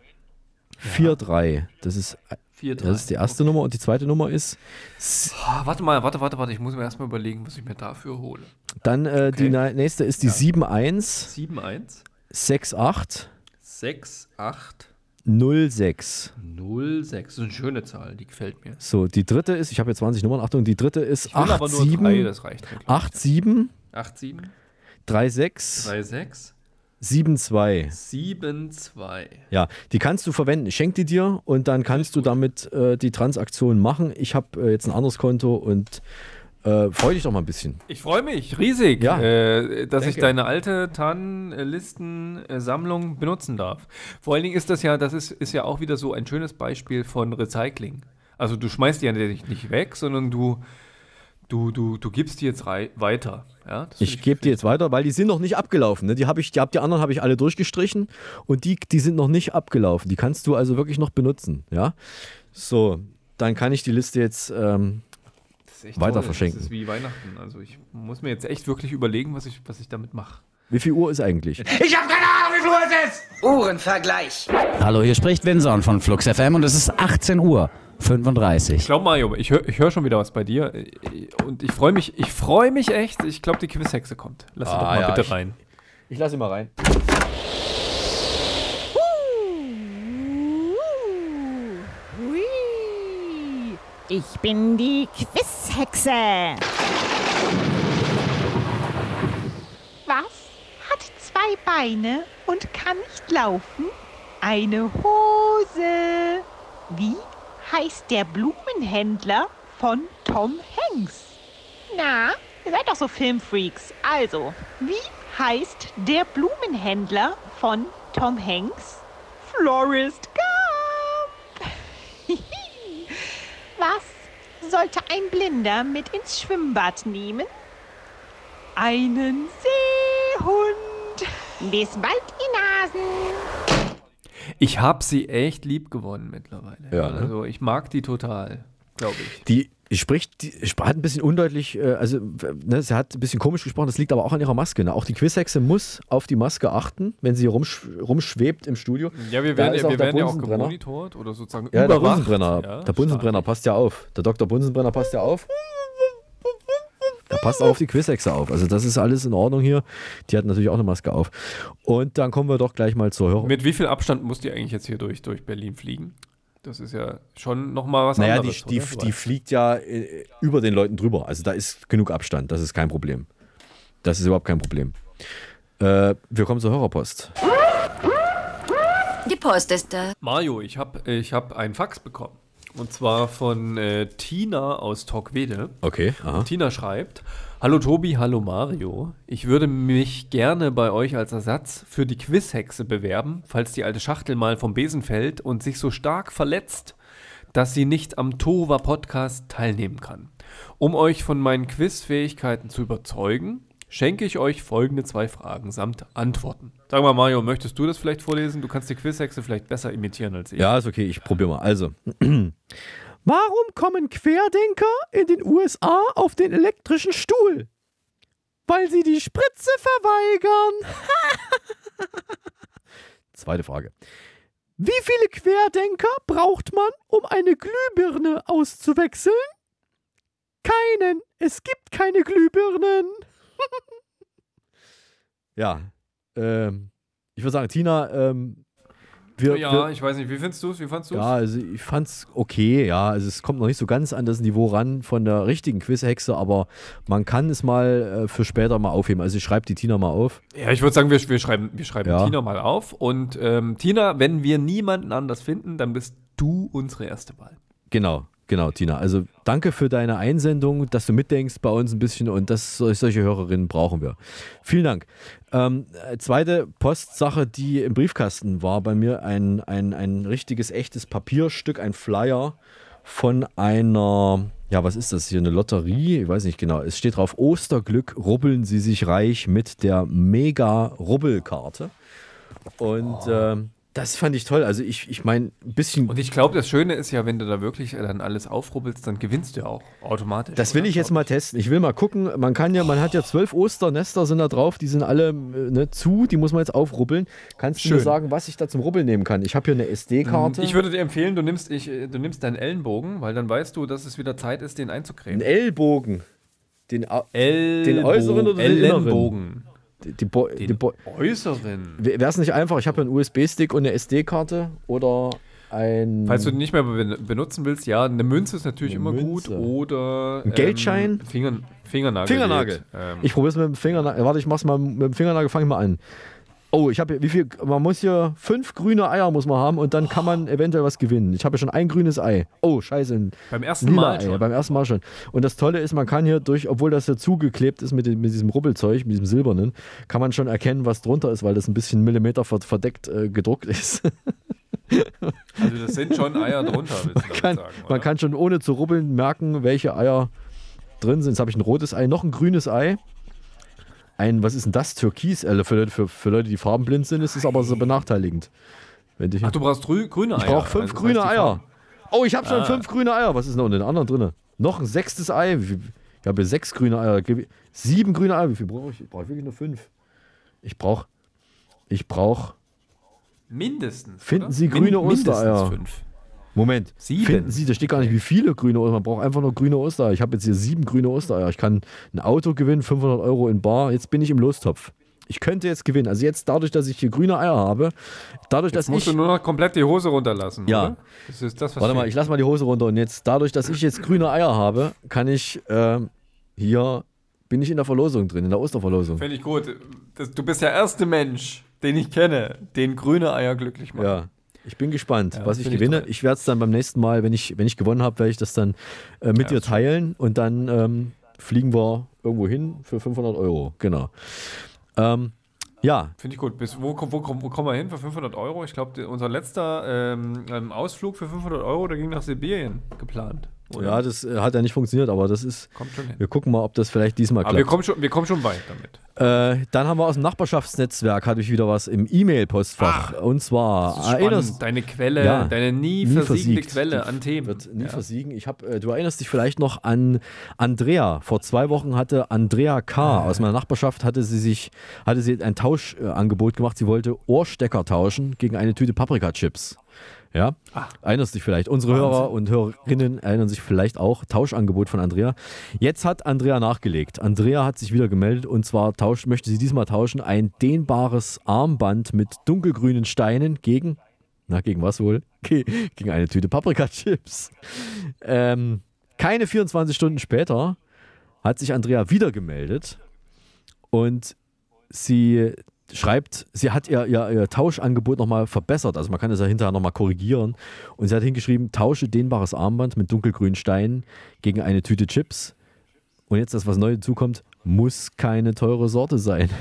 vier drei. Das ist, vier, drei. das ist die erste Nummer und die zweite Nummer ist s- Ah, warte mal, warte, warte, warte. Ich muss mir erstmal überlegen, was ich mir dafür hole. dann äh, die na- nächste ist die Ja. sieben eins sieben eins sechs acht sechs acht null sechs. null sechs. Das ist eine schöne Zahl, die gefällt mir. So, die dritte ist, ich habe jetzt zwanzig Nummern, Achtung, die dritte ist Ich will aber acht nur drei, sieben das reicht mir. acht sieben acht sieben drei sechs drei sechs sieben zwei. sieben zwei. Ja, die kannst du verwenden. Ich schenke die dir und dann kannst du damit äh, die Transaktion machen. Ich habe äh, jetzt ein anderes Konto und äh, freu dich doch mal ein bisschen. Ich freue mich riesig, Ja, äh, dass ich denke. deine alte T A N-Listensammlung benutzen darf. Vor allen Dingen ist das ja, das ist, ist ja auch wieder so ein schönes Beispiel von Recycling. Also du schmeißt die ja nicht, nicht weg, sondern du, du, du, du gibst die jetzt rei- weiter. Ja, das Ich gebe die jetzt weiter, weil die sind noch nicht abgelaufen. Ne? Die habe ich, die, hab, die anderen habe ich alle durchgestrichen und die, die sind noch nicht abgelaufen. Die kannst du also wirklich noch benutzen. Ja, so, dann kann ich die Liste jetzt ähm, Das ist echt weiter toll. verschenken. Das ist wie Weihnachten. Also ich muss mir jetzt echt wirklich überlegen, was ich, was ich damit mache. Wie viel Uhr ist eigentlich? Ich hab keine Ahnung, wie viel Uhr es ist! Uhrenvergleich. Hallo, hier spricht Vinson von Flux F M und es ist achtzehn Uhr fünfunddreißig. Ich glaube, Mario, ich höre ich hör schon wieder was bei dir. Und ich freue mich, ich freue mich echt. Ich glaube, die Quizhexe kommt. Lass sie Ah, doch mal ja, bitte ich- rein. Ich lasse ihn mal rein. Hui. Ich bin die Quizhexe. Was hat zwei Beine und kann nicht laufen? Eine Hose. Wie heißt der Blumenhändler von Tom Hanks. Na, ihr seid doch so Filmfreaks. Also, wie heißt der Blumenhändler von Tom Hanks? Florist Gump. Was sollte ein Blinder mit ins Schwimmbad nehmen? Einen Seehund. Bis bald, ihr Nasen. Ich habe sie echt lieb gewonnen mittlerweile. Ja, ne? Also ich mag die total, glaube ich. Die spricht, die hat ein bisschen undeutlich, äh, also ne, sie hat ein bisschen komisch gesprochen, das liegt aber auch an ihrer Maske. Ne? Auch die Quizhexe muss auf die Maske achten, wenn sie rumsch rumschwebt im Studio. Ja, wir werden, wir werden ja auch gemonitort oder sozusagen ja, überwacht. Der Bunsenbrenner, ja, der Bunsenbrenner passt ja auf. Der Doktor Bunsenbrenner passt ja auf. Er passt auch auf die Quizhexe auf. Also das ist alles in Ordnung hier. Die hat natürlich auch eine Maske auf. Und dann kommen wir doch gleich mal zur Hörung. Mit wie viel Abstand muss die eigentlich jetzt hier durch, durch Berlin fliegen? Das ist ja schon nochmal was naja, anderes. Naja, die, die, die fliegt ja äh, über den Leuten drüber. Also da ist genug Abstand. Das ist kein Problem. Das ist überhaupt kein Problem. Äh, wir kommen zur Hörerpost. Die Post ist da. Mario, ich habe ich hab einen Fax bekommen. Und zwar von äh, Tina aus Torquede. Okay, aha. Tina schreibt: Hallo Tobi, hallo Mario. Ich würde mich gerne bei euch als Ersatz für die Quizhexe bewerben, falls die alte Schachtel mal vom Besen fällt und sich so stark verletzt, dass sie nicht am Tohuwa-Podcast teilnehmen kann. Um euch von meinen Quizfähigkeiten zu überzeugen, schenke ich euch folgende zwei Fragen samt Antworten. Sag mal, Mario, möchtest du das vielleicht vorlesen? Du kannst die Quizhexe vielleicht besser imitieren als ich. Ja, ist okay, ich probiere mal. Also, warum kommen Querdenker in den U S A auf den elektrischen Stuhl? Weil sie die Spritze verweigern. Zweite Frage. Wie viele Querdenker braucht man, um eine Glühbirne auszuwechseln? Keinen. Es gibt keine Glühbirnen. Ja, ähm, ich würde sagen, Tina, ähm, wir, ja, wir, ich weiß nicht, wie findest du es? Wie fandst du es? Ja, also ich fand's okay, ja, also es kommt noch nicht so ganz an das Niveau ran von der richtigen Quizhexe, aber man kann es mal äh, für später mal aufheben. Also ich schreibe die Tina mal auf. Ja, ich würde sagen, wir, wir schreiben, wir schreiben ja. Tina mal auf und ähm, Tina, wenn wir niemanden anders finden, dann bist du unsere erste Wahl. Genau. Genau, Tina. Also danke für deine Einsendung, dass du mitdenkst bei uns ein bisschen und das, solche Hörerinnen brauchen wir. Vielen Dank. Ähm, zweite Postsache, die im Briefkasten war bei mir ein, ein, ein richtiges, echtes Papierstück, ein Flyer von einer, ja, was ist das hier, eine Lotterie? Ich weiß nicht genau. Es steht drauf, Osterglück, rubbeln Sie sich reich mit der Mega-Rubbelkarte. Und oh. ähm, das fand ich toll. Also ich, ich meine, ein bisschen... Und ich glaube, das Schöne ist ja, wenn du da wirklich dann alles aufrubbelst, dann gewinnst du ja auch automatisch. Das will oder? ich jetzt mal testen. Ich will mal gucken. Man kann ja, man hat ja zwölf Osternester sind da drauf. Die sind alle ne, zu. Die muss man jetzt aufrubbeln. Kannst Schön. du mir sagen, was ich da zum Rubbeln nehmen kann? Ich habe hier eine S D-Karte. Ich würde dir empfehlen, du nimmst, ich, du nimmst deinen Ellenbogen, weil dann weißt du, dass es wieder Zeit ist, den einzucremen. Ein Ellbogen. Den, Ellbogen. den äußeren oder den Ellenbogen. inneren? Die, die Bo den die Bo äußeren. Wäre es nicht einfach, ich habe ja einen U S B-Stick und eine S D-Karte oder ein... Falls du den nicht mehr benutzen willst, ja, eine Münze ist natürlich eine immer Münze. gut oder... Ein Geldschein? Ähm, Finger, Fingernagel. Fingernagel. Ähm. Ich probiere es mit dem Fingernagel. Warte, ich mach's mal mit dem Fingernagel, fange ich mal an. Oh, ich habe wie viel, man muss hier fünf grüne Eier muss man haben und dann kann man eventuell was gewinnen. Ich habe ja schon ein grünes Ei. Oh, scheiße. Beim ersten Mal Ei, schon. Ja, beim ersten Mal schon. Und das Tolle ist, man kann hier durch, obwohl das ja zugeklebt ist mit, mit diesem Rubbelzeug, mit diesem silbernen, kann man schon erkennen, was drunter ist, weil das ein bisschen Millimeter verdeckt äh, gedruckt ist. Also das sind schon Eier drunter, willst du man kann, sagen, oder? Man kann schon ohne zu rubbeln merken, welche Eier drin sind. Jetzt habe ich ein rotes Ei, noch ein grünes Ei. Ein, was ist denn das? Türkis? Äh, für, für, für Leute, die farbenblind sind, ist es aber so benachteiligend. Wenn Ach, du brauchst grü grüne Eier? Ich brauche fünf also, grüne Eier. Farben. Oh, ich habe schon ah. fünf grüne Eier. Was ist noch in den anderen drin? Noch ein sechstes Ei. Ich habe sechs grüne Eier. Sieben grüne Eier. Wie viel brauche ich? Ich brauche wirklich nur fünf. Ich brauche... Ich brauche... Mindestens, Finden oder? Sie grüne Min Ostereier? Fünf. Moment. Sieben. Finden Sie, da steht gar nicht, wie viele grüne Ostereier. Man braucht einfach nur grüne Ostereier. Ich habe jetzt hier sieben grüne Ostereier. Ich kann ein Auto gewinnen, fünfhundert Euro in Bar. Jetzt bin ich im Lostopf. Ich könnte jetzt gewinnen. Also jetzt dadurch, dass ich hier grüne Eier habe, dadurch, jetzt dass musst ich... du nur noch komplett die Hose runterlassen, ja. oder? Das ist das, was Warte mal, fehlt. ich lasse mal die Hose runter. Und jetzt, dadurch, dass ich jetzt grüne Eier habe, kann ich äh, hier... Bin ich in der Verlosung drin, in der Osterverlosung. Finde ich gut. Das, du bist der erste Mensch, den ich kenne, den grüne Eier glücklich machen. Ja. Ich bin gespannt, Ja, was ich find ich gewinne. toll. Ich werde es dann beim nächsten Mal, wenn ich, wenn ich gewonnen habe, werde ich das dann äh, mit Ja, dir ist schön. teilen und dann ähm, fliegen wir irgendwo hin für fünfhundert Euro. Genau. Ähm, ja, Finde ich gut. Bis, wo, wo, wo, wo kommen wir hin für fünfhundert Euro? Ich glaube, unser letzter ähm, ähm, Ausflug für fünfhundert Euro, der ging nach Sibirien geplant. Oder? ja, das äh, hat ja nicht funktioniert, aber das ist. Kommt schon hin. Wir gucken mal, ob das vielleicht diesmal Aber wir klappt. kommen, schon, wir kommen schon weit damit. Äh, dann haben wir aus dem Nachbarschaftsnetzwerk, hatte ich wieder was im E-Mail-Postfach. und zwar, Das ist erinnerst spannend. Deine Quelle, Ja, deine nie, nie versiegende versiegt. Quelle Die an Themen. Wird nie Ja. versiegen. Ich hab, äh, du erinnerst dich vielleicht noch an Andrea. Vor zwei Wochen hatte Andrea K. aus meiner Nachbarschaft hatte sie sich, hatte sie ein Tauschangebot gemacht. Sie wollte Ohrstecker tauschen gegen eine Tüte Paprika-Chips. Ja, erinnerst dich vielleicht. Unsere Wahnsinn. Hörer und Hörerinnen erinnern sich vielleicht auch. Tauschangebot von Andrea. Jetzt hat Andrea nachgelegt. Andrea hat sich wieder gemeldet und zwar tauscht, möchte sie diesmal tauschen ein dehnbares Armband mit dunkelgrünen Steinen gegen, na gegen was wohl? Ge- Gegen eine Tüte Paprika-Chips. Ähm, keine vierundzwanzig Stunden später hat sich Andrea wieder gemeldet und sie schreibt, sie hat ihr, ihr, ihr Tauschangebot nochmal verbessert. Also man kann es ja hinterher nochmal korrigieren. Und sie hat hingeschrieben, tausche dehnbares Armband mit dunkelgrünen Steinen gegen eine Tüte Chips. Und jetzt das, was neu dazukommt, muss keine teure Sorte sein.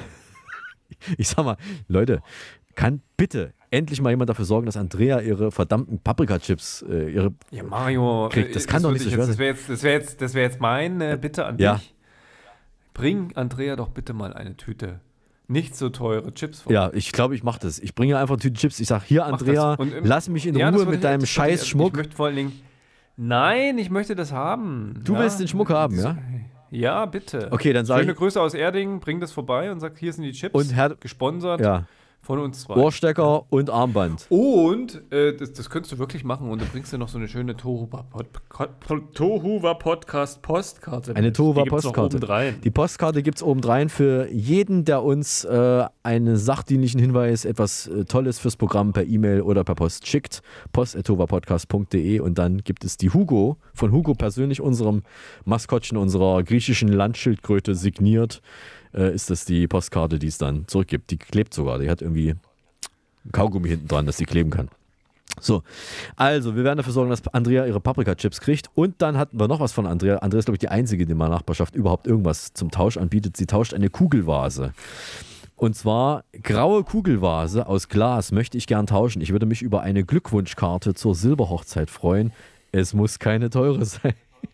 Ich sag mal, Leute, kann bitte endlich mal jemand dafür sorgen, dass Andrea ihre verdammten Paprika-Chips äh, ihre Ja, Mario, kriegt. Das äh, kann doch würde nicht so ich schwer jetzt, das sein. wäre jetzt, das wär jetzt, das wär jetzt meine Bitte an Ja. dich. Bring Andrea doch bitte mal eine Tüte nicht so teure Chips vor. Ja, ich glaube, ich mache das. Ich bringe einfach eine Tüte Chips. Ich sage, hier, Mach Andrea, das. Und, ähm, lass mich in ja, das Ruhe würde mit ich- deinem das würde ich- scheiß Schmuck. Ich möchte vor allen Dingen, nein, ich möchte das haben. Du ja? willst den Schmuck haben, ja? Ja, bitte. Okay, dann sage Schöne ich- Grüße aus Erding, bring das vorbei und sag, hier sind die Chips. Und Herr- gesponsert Ja. von uns zwei. Ohrstecker und Armband. Und äh, das, das könntest du wirklich machen und dann bringst du noch so eine schöne Tohuwa Pod, Tohuwa Podcast Postkarte. Eine mit. Tohuwa Die gibt's noch Postkarte. obendrein. Die Postkarte gibt es obendrein für jeden, der uns äh, einen sachdienlichen Hinweis, etwas äh, Tolles fürs Programm per E-Mail oder per Post schickt. post at tovapodcast punkt de und dann gibt es die Hugo, von Hugo persönlich, unserem Maskottchen, unserer griechischen Landschildkröte signiert, äh, ist das die Postkarte, die es dann zurückgibt. Die klebt sogar, die hat irgendwie Kaugummi hinten dran, dass sie kleben kann. So, also wir werden dafür sorgen, dass Andrea ihre Paprika-Chips kriegt. Und dann hatten wir noch was von Andrea. Andrea ist, glaube ich, die einzige, die in meiner Nachbarschaft überhaupt irgendwas zum Tausch anbietet. Sie tauscht eine Kugelvase. Und zwar graue Kugelvase aus Glas möchte ich gern tauschen. Ich würde mich über eine Glückwunschkarte zur Silberhochzeit freuen. Es muss keine teure sein.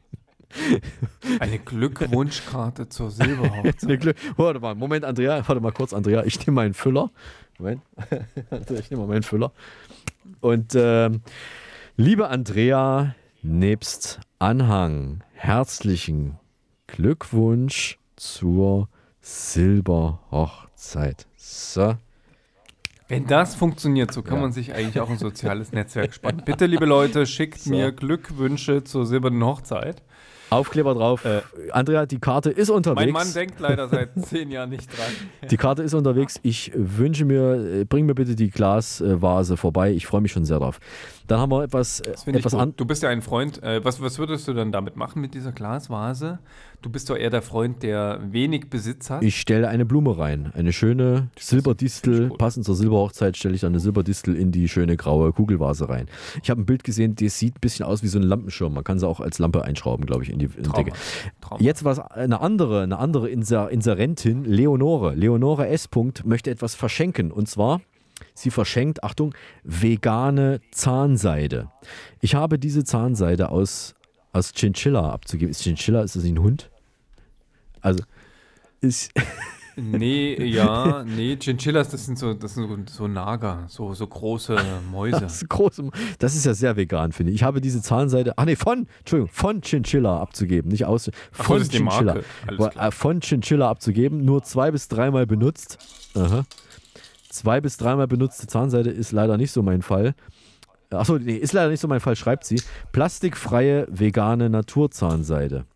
Eine Glückwunschkarte zur Silberhochzeit. Eine Glück warte mal, Moment, Andrea, warte mal kurz, Andrea, ich nehme meinen Füller. Moment, ich nehme mal meinen Füller. Und ähm, liebe Andrea, nebst Anhang, herzlichen Glückwunsch zur Silberhochzeit. So. Wenn das funktioniert, so kann Ja. man sich eigentlich auch ein soziales Netzwerk spannen. Bitte, liebe Leute, schickt So. mir Glückwünsche zur silbernen Hochzeit. Aufkleber drauf. Äh, Andrea, die Karte ist unterwegs. Mein Mann denkt leider seit zehn Jahren nicht dran. Die Karte ist unterwegs. Ich wünsche mir, äh, bring mir bitte die Glasvase vorbei. Ich freue mich schon sehr drauf. Dann haben wir etwas, äh, Das finde ich etwas gut. an. Du bist ja ein Freund. Äh, was, was würdest du dann damit machen mit dieser Glasvase? Du bist doch eher der Freund, der wenig Besitz hat. Ich stelle eine Blume rein. Eine schöne Silberdistel. Passend zur Silberhochzeit stelle ich dann eine Silberdistel in die schöne graue Kugelvase rein. Ich habe ein Bild gesehen, das sieht ein bisschen aus wie so ein Lampenschirm. Man kann sie auch als Lampe einschrauben, glaube ich, in die, in die Trauma. Decke. Trauma. Jetzt was eine andere, eine andere Inser Inserentin, Leonore. Leonore S. möchte etwas verschenken. Und zwar, sie verschenkt, Achtung, vegane Zahnseide. Ich habe diese Zahnseide aus, aus Chinchilla abzugeben. Ist Chinchilla, ist das nicht ein Hund? Also, ist. Nee, ja, nee, Chinchillas, das sind so, das sind so, so Nager, so, so große Mäuse. Das ist, groß, das ist ja sehr vegan, finde ich. Ich habe diese Zahnseide, ach nee, von, Entschuldigung, von Chinchilla abzugeben, nicht aus, Ach so, von das ist die Chinchilla. Marke. Alles Aber, klar. äh, Von Chinchilla abzugeben, nur zwei bis dreimal benutzt. Aha. Zwei bis dreimal benutzte Zahnseide ist leider nicht so mein Fall. Achso, nee, ist leider nicht so mein Fall, schreibt sie. Plastikfreie vegane Naturzahnseide.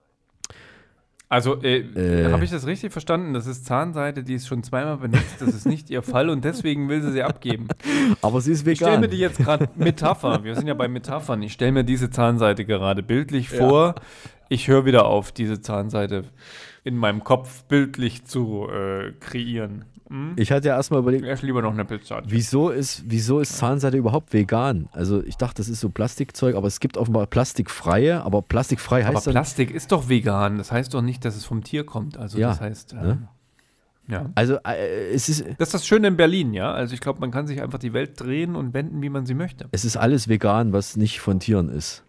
Also, äh, Äh. habe ich das richtig verstanden? Das ist Zahnseide, die ist schon zweimal benutzt. Das ist nicht ihr Fall und deswegen will sie sie abgeben. Aber sie ist Ich stelle vegan. mir die jetzt gerade Metapher. Wir sind ja bei Metaphern. Ich stelle mir diese Zahnseide gerade bildlich vor. Ich höre wieder auf, diese Zahnseide in meinem Kopf bildlich zu äh, kreieren. Hm? Ich hatte ja erstmal überlegt, ich esse lieber noch eine Pizza. Wieso ist, wieso ist Zahnseide überhaupt vegan? Also ich dachte, das ist so Plastikzeug, aber es gibt offenbar plastikfreie, aber plastikfrei heißt aber dann... Plastik ist doch vegan, das heißt doch nicht, dass es vom Tier kommt. Also Ja, das heißt... Äh, ne? Ja. Also äh, es ist... Das ist das Schöne in Berlin, ja. Also ich glaube, man kann sich einfach die Welt drehen und wenden, wie man sie möchte. Es ist alles vegan, was nicht von Tieren ist.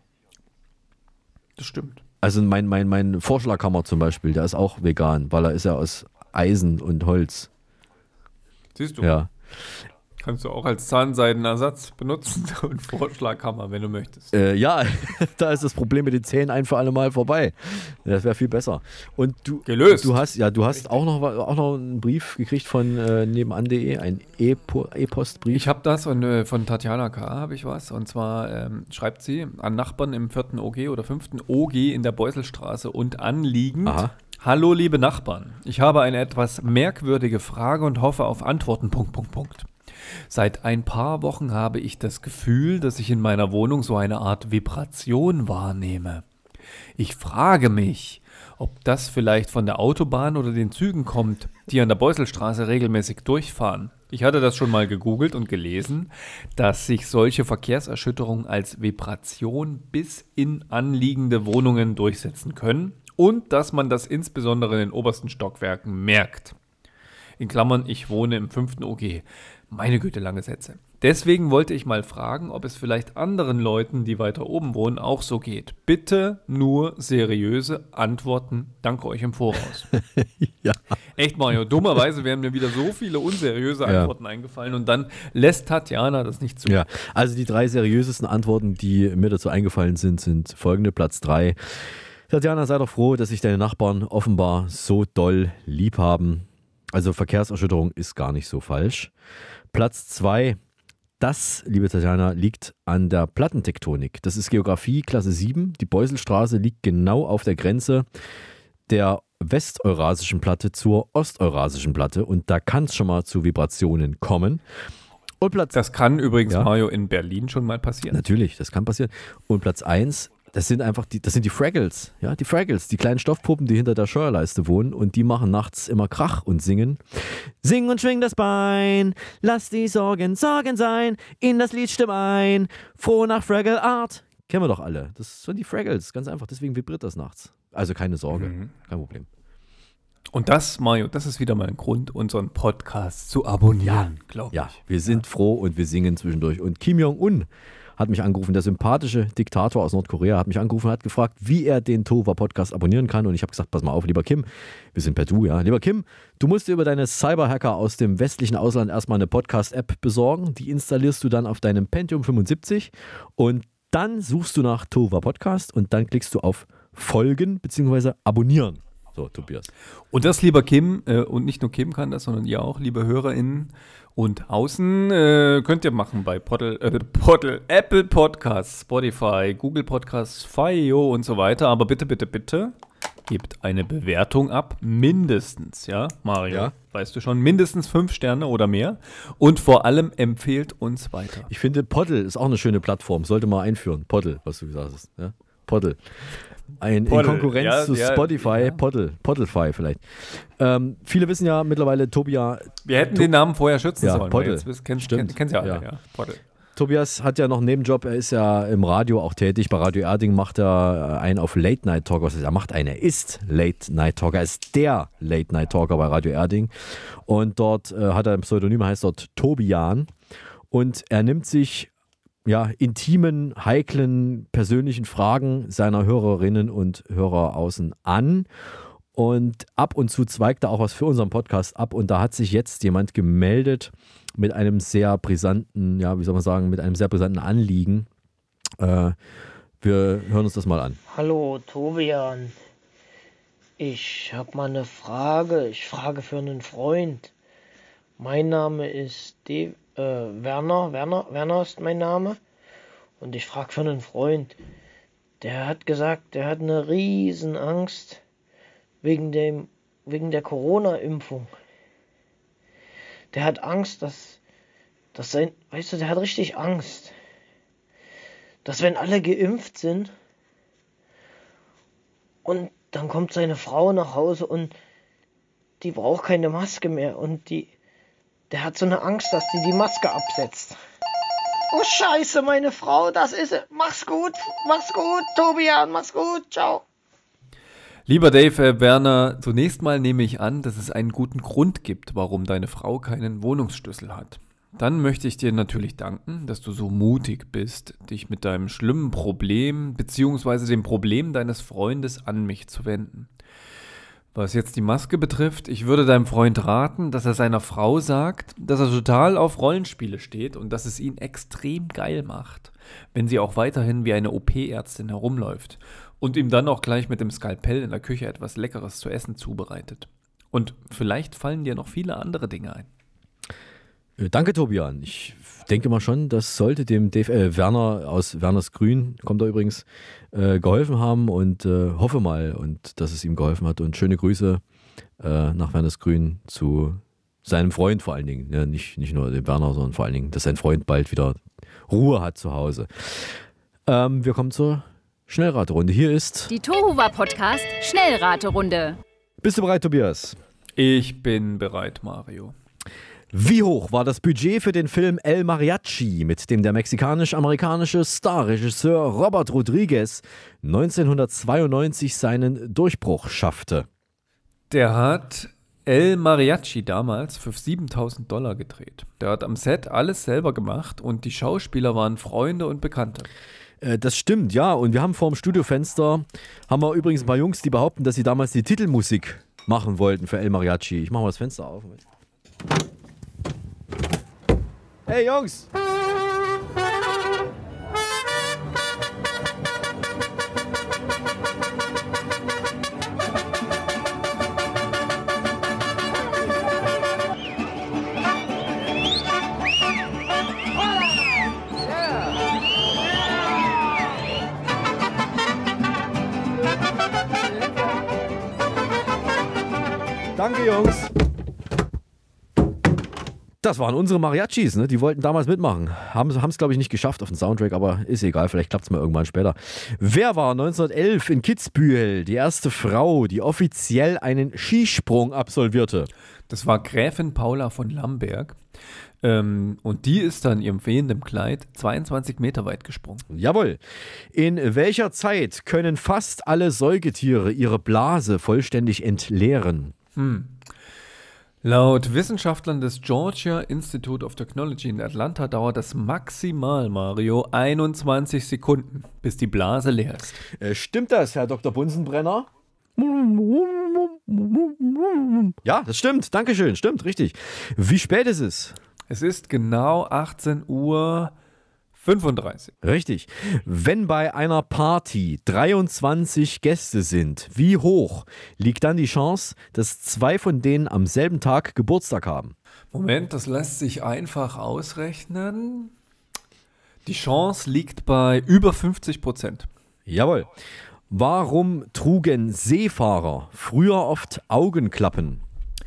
Das stimmt. Also mein, mein, mein Vorschlaghammer zum Beispiel, der ist auch vegan, weil er ist ja aus Eisen und Holz. Siehst du? Ja. Kannst du auch als Zahnseidenersatz benutzen und Vorschlaghammer, wenn du möchtest. Äh, ja, da ist das Problem mit den Zähnen ein für alle Mal vorbei. Das wäre viel besser. Und du, Gelöst. Du hast, ja, du hast auch noch, auch noch einen Brief gekriegt von äh, nebenan punkt de, ein E-Postbrief. Ich habe das und äh, von Tatjana K. habe ich was. Und zwar ähm, schreibt sie an Nachbarn im vierten O G oder fünften O G in der Beuselstraße und anliegend. Aha. Hallo liebe Nachbarn, ich habe eine etwas merkwürdige Frage und hoffe auf Antworten. Punkt, Punkt, Punkt. Seit ein paar Wochen habe ich das Gefühl, dass ich in meiner Wohnung so eine Art Vibration wahrnehme. Ich frage mich, ob das vielleicht von der Autobahn oder den Zügen kommt, die an der Beuselstraße regelmäßig durchfahren. Ich hatte das schon mal gegoogelt und gelesen, dass sich solche Verkehrserschütterungen als Vibration bis in anliegende Wohnungen durchsetzen können und dass man das insbesondere in den obersten Stockwerken merkt. In Klammern, ich wohne im fünften O G. Meine Güte, lange Sätze. Deswegen wollte ich mal fragen, ob es vielleicht anderen Leuten, die weiter oben wohnen, auch so geht. Bitte nur seriöse Antworten. Danke euch im Voraus. Ja. Echt, Mario, dummerweise wären mir wieder so viele unseriöse Ja. Antworten eingefallen und dann lässt Tatjana das nicht zu. Ja, also die drei seriösesten Antworten, die mir dazu eingefallen sind, sind folgende. Platz drei. Tatjana, sei doch froh, dass sich deine Nachbarn offenbar so doll lieb haben. Also Verkehrserschütterung ist gar nicht so falsch. Platz zwei, das, liebe Tatjana, liegt an der Plattentektonik. Das ist Geografie Klasse sieben. Die Beuselstraße liegt genau auf der Grenze der westeurasischen Platte zur osteurasischen Platte und da kann es schon mal zu Vibrationen kommen. Und Platz, Das kann übrigens, Ja. Mario, in Berlin schon mal passieren. Natürlich, das kann passieren. Und Platz eins, das sind einfach die, das sind die Fraggles, ja, die Fraggles, die kleinen Stoffpuppen, die hinter der Steuerleiste wohnen und die machen nachts immer Krach und singen. Sing und schwing das Bein, lass die Sorgen Sorgen sein, in das Lied stimm ein, froh nach Fraggle Art. Kennen wir doch alle. Das sind die Fraggles, ganz einfach, deswegen vibriert das nachts. Also keine Sorge, Mhm. kein Problem. Und das, Mario, das ist wieder mal ein Grund, unseren Podcast zu abonnieren, glaube ich. Ja, wir sind froh und wir singen zwischendurch. Und Kim Jong-un hat mich angerufen, der sympathische Diktator aus Nordkorea hat mich angerufen und hat gefragt, wie er den Tova-Podcast abonnieren kann. Und ich habe gesagt, pass mal auf, lieber Kim, wir sind per Du, ja. Lieber Kim, du musst dir über deine Cyberhacker aus dem westlichen Ausland erstmal eine Podcast-App besorgen. Die installierst du dann auf deinem Pentium fünfundsiebzig und dann suchst du nach Tova Podcast und dann klickst du auf Folgen bzw. abonnieren. So, Tobias. Und das, lieber Kim, äh, und nicht nur Kim kann das, sondern ihr auch, liebe HörerInnen und außen, äh, könnt ihr machen bei Poddle, äh, Poddle, Apple Podcasts, Spotify, Google Podcasts, Fio und so weiter. Aber bitte, bitte, bitte, gebt eine Bewertung ab, mindestens, ja, Mario, Ja. weißt du schon, mindestens fünf Sterne oder mehr. Und vor allem empfehlt uns weiter. Ich finde, Poddle ist auch eine schöne Plattform. Sollte man einführen. Poddle, was du gesagt hast. Ja? Poddle. Ein, Poddle, in Konkurrenz ja, zu ja, Spotify, ja. Poddle, Poddlefy vielleicht. Ähm, viele wissen ja mittlerweile, Tobias. Wir hätten To- den Namen vorher schützen Ja, sollen. Poddle. Jetzt wisst- kennst, Stimmt. kennt, kennst ja alle, Ja. ja. Poddle. Tobias hat ja noch einen Nebenjob, er ist ja im Radio auch tätig. Bei Radio Erding macht er einen auf Late Night Talker. Was heißt, er macht einen, er ist Late Night Talker, er ist der Late Night Talker bei Radio Erding. Und dort äh, hat er ein Pseudonym, heißt dort Tobian. Und er nimmt sich ja, intimen, heiklen, persönlichen Fragen seiner Hörerinnen und Hörer außen an. Und ab und zu zweigt er auch was für unseren Podcast ab. Und da hat sich jetzt jemand gemeldet mit einem sehr brisanten, ja, wie soll man sagen, mit einem sehr brisanten Anliegen. Äh, wir hören uns das mal an. Hallo Tobian, ich habe mal eine Frage. Ich frage für einen Freund. Mein Name ist De äh, Werner. Werner. Werner ist mein Name. Und ich frage für einen Freund. Der hat gesagt, der hat eine riesen Angst wegen dem wegen der Corona-Impfung. Der hat Angst, dass, dass sein, weißt du, der hat richtig Angst, dass wenn alle geimpft sind Und dann kommt seine Frau nach Hause und die braucht keine Maske mehr. Und die, der hat so eine Angst, dass die die Maske absetzt. Oh Scheiße, meine Frau, das ist es. Mach's gut, mach's gut, Tobian, mach's gut, ciao. Lieber Dave, äh, Werner, zunächst mal nehme ich an, dass es einen guten Grund gibt, warum deine Frau keinen Wohnungsschlüssel hat. Dann möchte ich dir natürlich danken, dass du so mutig bist, dich mit deinem schlimmen Problem bzw. dem Problem deines Freundes an mich zu wenden. Was jetzt die Maske betrifft, ich würde deinem Freund raten, dass er seiner Frau sagt, dass er total auf Rollenspiele steht und dass es ihn extrem geil macht, wenn sie auch weiterhin wie eine O P-Ärztin herumläuft und ihm dann auch gleich mit dem Skalpell in der Küche etwas Leckeres zu essen zubereitet. Und vielleicht fallen dir noch viele andere Dinge ein. Danke, Tobian. Ich denke mal schon, das sollte dem Dave, äh, Werner aus Werners Grün, kommt da übrigens, äh, geholfen haben und äh, hoffe mal, und dass es ihm geholfen hat. Und schöne Grüße äh, nach Werners Grün zu seinem Freund vor allen Dingen. Ja, nicht, nicht nur dem Werner, sondern vor allen Dingen, dass sein Freund bald wieder Ruhe hat zu Hause. Ähm, wir kommen zur Schnellraterunde. Hier ist die Tohuwa-Podcast Schnellraterunde. Bist du bereit, Tobias? Ich bin bereit, Mario. Wie hoch war das Budget für den Film El Mariachi, mit dem der mexikanisch-amerikanische Starregisseur Robert Rodriguez neunzehnhundertzweiundneunzig seinen Durchbruch schaffte? Der hat El Mariachi damals für siebentausend Dollar gedreht. Der hat am Set alles selber gemacht und die Schauspieler waren Freunde und Bekannte. Äh, das stimmt, ja. Und wir haben vor dem Studiofenster, haben wir übrigens ein paar Jungs, die behaupten, dass sie damals die Titelmusik machen wollten für El Mariachi. Ich mache mal das Fenster auf. Hey Jungs! Danke, Jungs! Das waren unsere Mariachis, ne? Die wollten damals mitmachen. Haben es, glaube ich, nicht geschafft auf den Soundtrack, aber ist egal, vielleicht klappt es mal irgendwann später. Wer war neunzehnhundertelf in Kitzbühel die erste Frau, die offiziell einen Skisprung absolvierte? Das war Gräfin Paula von Lamberg. Ähm, und die ist dann ihrem wehenden Kleid zweiundzwanzig Meter weit gesprungen. Jawohl. In welcher Zeit können fast alle Säugetiere ihre Blase vollständig entleeren? Hm. Laut Wissenschaftlern des Georgia Institute of Technology in Atlanta dauert das maximal, Mario, einundzwanzig Sekunden, bis die Blase leer ist. Äh, stimmt das, Herr Doktor Bunsenbrenner? Ja, das stimmt. Dankeschön. Stimmt, richtig. Wie spät ist es? Es ist genau achtzehn Uhr fünfunddreißig. Richtig. Wenn bei einer Party dreiundzwanzig Gäste sind, wie hoch liegt dann die Chance, dass zwei von denen am selben Tag Geburtstag haben? Moment, das lässt sich einfach ausrechnen. Die Chance liegt bei über fünfzig Prozent. Jawohl. Warum trugen Seefahrer früher oft Augenklappen?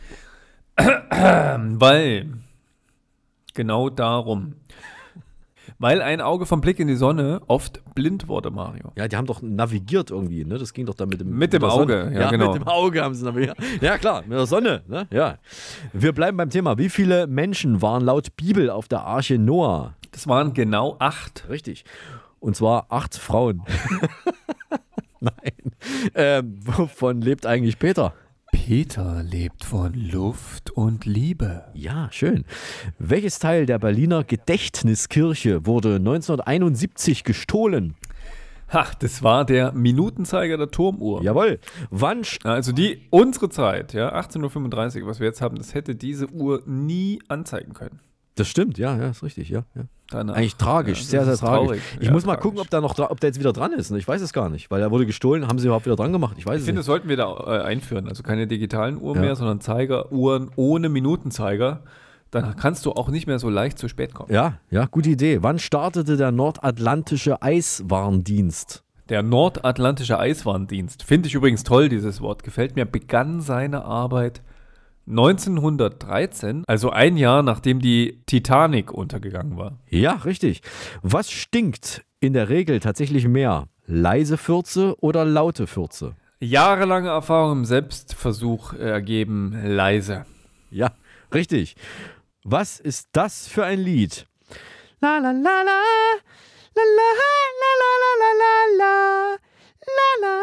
Weil, genau darum. Weil ein Auge vom Blick in die Sonne oft blind wurde, Mario. Ja, die haben doch navigiert irgendwie, ne? Das ging doch dann mit dem, mit dem mit Auge, ja, ja, genau. Mit dem Auge haben sie navigiert. Ja, klar, mit der Sonne, ne? Ja. Wir bleiben beim Thema. Wie viele Menschen waren laut Bibel auf der Arche Noah? Das waren genau acht. Richtig. Und zwar acht Frauen. Nein. Ähm, wovon lebt eigentlich Peter? Peter lebt von Luft und Liebe. Ja, schön. Welches Teil der Berliner Gedächtniskirche wurde neunzehnhunderteinundsiebzig gestohlen? Ha, das war der Minutenzeiger der Turmuhr. Jawohl. Wann? Also die, unsere Zeit, ja, achtzehn Uhr fünfunddreißig, was wir jetzt haben, das hätte diese Uhr nie anzeigen können. Das stimmt, ja, ja, ist richtig, ja. ja. Danach, Eigentlich tragisch, ja, sehr, sehr tragisch. Traurig. Ich ja, muss mal tragisch. gucken, ob der, noch, ob der jetzt wieder dran ist. Ich weiß es gar nicht, weil er wurde gestohlen. Haben sie überhaupt wieder dran gemacht? Ich weiß Ich es finde, nicht. das sollten wir da äh, einführen. Also keine digitalen Uhren Ja. mehr, sondern Zeigeruhren ohne Minutenzeiger. Dann kannst du auch nicht mehr so leicht zu spät kommen. Ja, ja, gute Idee. Wann startete der nordatlantische Eiswarndienst? Der nordatlantische Eiswarndienst, finde ich übrigens toll, dieses Wort, gefällt mir, begann seine Arbeit neunzehnhundertdreizehn, also ein Jahr nachdem die Titanic untergegangen war. Ja, richtig. Was stinkt in der Regel tatsächlich mehr? Leise Fürze oder laute Fürze? Jahrelange Erfahrung im Selbstversuch ergeben leise. Ja, richtig. Was ist das für ein Lied? La la la la, la la la la la la la la, la la,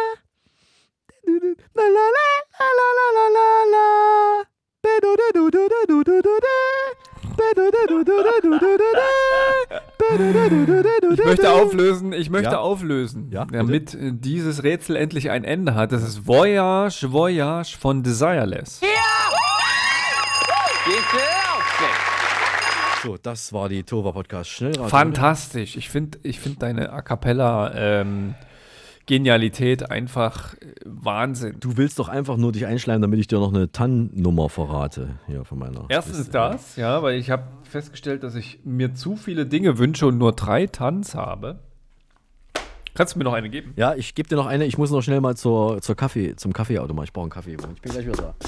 la la la la la la la la, bedu du du du du du du Ich möchte auflösen, ich möchte Ja. auflösen, Ja, damit äh, dieses Rätsel endlich ein Ende hat. Das ist Voyage, Voyage von Desireless. So, das war die Tova Podcast Schnellrad. Fantastisch. Ich finde ich find deine A Cappella ähm, Genialität einfach äh, Wahnsinn. Du willst doch einfach nur dich einschleimen, damit ich dir noch eine T A N-Nummer verrate hier von meiner. Erstens Liste. das, ja, weil ich habe festgestellt, dass ich mir zu viele Dinge wünsche und nur drei Tanz habe. Kannst du mir noch eine geben? Ja, ich gebe dir noch eine. Ich muss noch schnell mal zur, zur Kaffee, zum Kaffeeautomat. Ich brauche einen Kaffee. Ich bin gleich wieder da.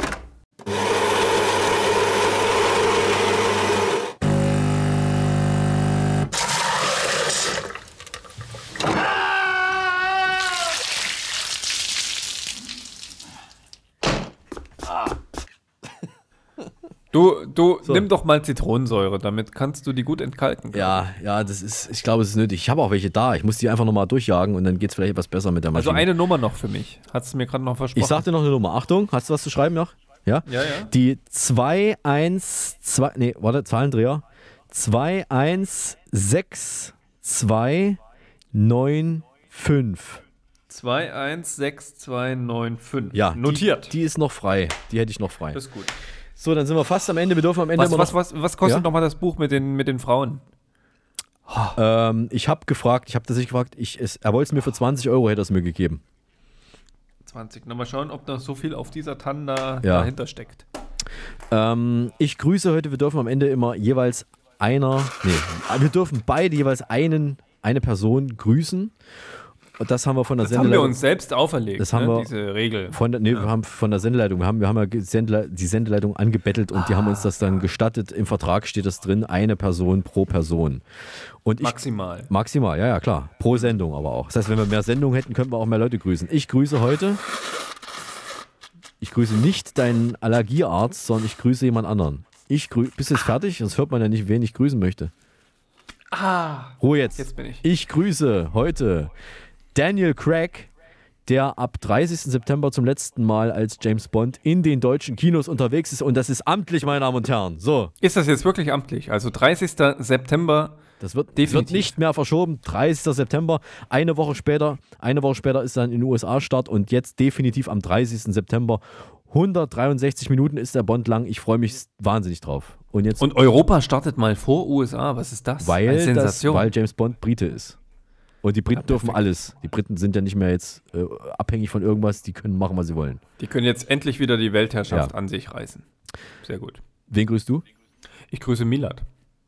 Du, du So. nimm doch mal Zitronensäure, damit kannst du die gut entkalken. Ja, ja, das ist, ich glaube, es ist nötig. Ich habe auch welche da. Ich muss die einfach nochmal durchjagen und dann geht es vielleicht etwas besser mit der Also Maschine. eine Nummer noch für mich. Hast du mir gerade noch versprochen. Ich sag dir noch eine Nummer. Achtung, hast du was zu schreiben noch? Ja? Ja, ja. Die zwei eins zwei, nee, warte, Zahlendreher. zwei eins sechs zwei neun fünf. zwei eins sechs zwei neun fünf. Ja, Notiert. Die, die ist noch frei. Die hätte ich noch frei. Das ist gut. So, dann sind wir fast am Ende. Wir dürfen am Ende Was, immer was, noch, was, was kostet Ja? nochmal das Buch mit den, mit den Frauen? Ähm, ich habe gefragt, ich habe das nicht gefragt, ich, es, er wollte es mir für zwanzig Euro, hätte er es mir gegeben. zwanzig. Na, mal schauen, ob da so viel auf dieser Tann da Ja. dahinter steckt. Ähm, ich grüße heute, wir dürfen am Ende immer jeweils einer, nee, wir dürfen beide jeweils einen, eine Person grüßen. Und das haben wir von der Das haben wir Sendeleitung. uns selbst auferlegt, Das haben ne, wir diese Regel. Von der, nee, wir haben von der Sendeleitung, wir haben, wir haben ja ge- Sendele, die Sendeleitung angebettelt und die haben uns das dann gestattet. Im Vertrag steht das drin, eine Person pro Person. Und ich, Maximal. Maximal, ja, ja, klar. Pro Sendung aber auch. Das heißt, wenn wir mehr Sendungen hätten, könnten wir auch mehr Leute grüßen. Ich grüße heute, ich grüße nicht deinen Allergiearzt, sondern ich grüße jemand anderen. Ich grüße, bist du jetzt fertig? Sonst hört man ja nicht, wen ich grüßen möchte. Ah, Ruhe jetzt. jetzt bin ich. Ich grüße heute Daniel Craig, der ab dreißigsten September zum letzten Mal als James Bond in den deutschen Kinos unterwegs ist. Und das ist amtlich, meine Damen und Herren. So. Ist das jetzt wirklich amtlich? Also dreißigsten September. Das wird, definitiv. wird nicht mehr verschoben. dreißigsten September. Eine Woche später, eine Woche später ist dann in den U S A Start und jetzt definitiv am dreißigsten September. hundertdreiundsechzig Minuten ist der Bond lang. Ich freue mich wahnsinnig drauf. Und, jetzt, Und Europa startet mal vor U S A. Was ist das? weil, Eine das, Sensation. weil James Bond Brite ist. Und die Briten Ja, dürfen perfekt. alles. Die Briten sind ja nicht mehr jetzt äh, abhängig von irgendwas. Die können machen, was sie wollen. Die können jetzt endlich wieder die Weltherrschaft Ja. an sich reißen. Sehr gut. Wen grüßt du? Ich grüße Milad.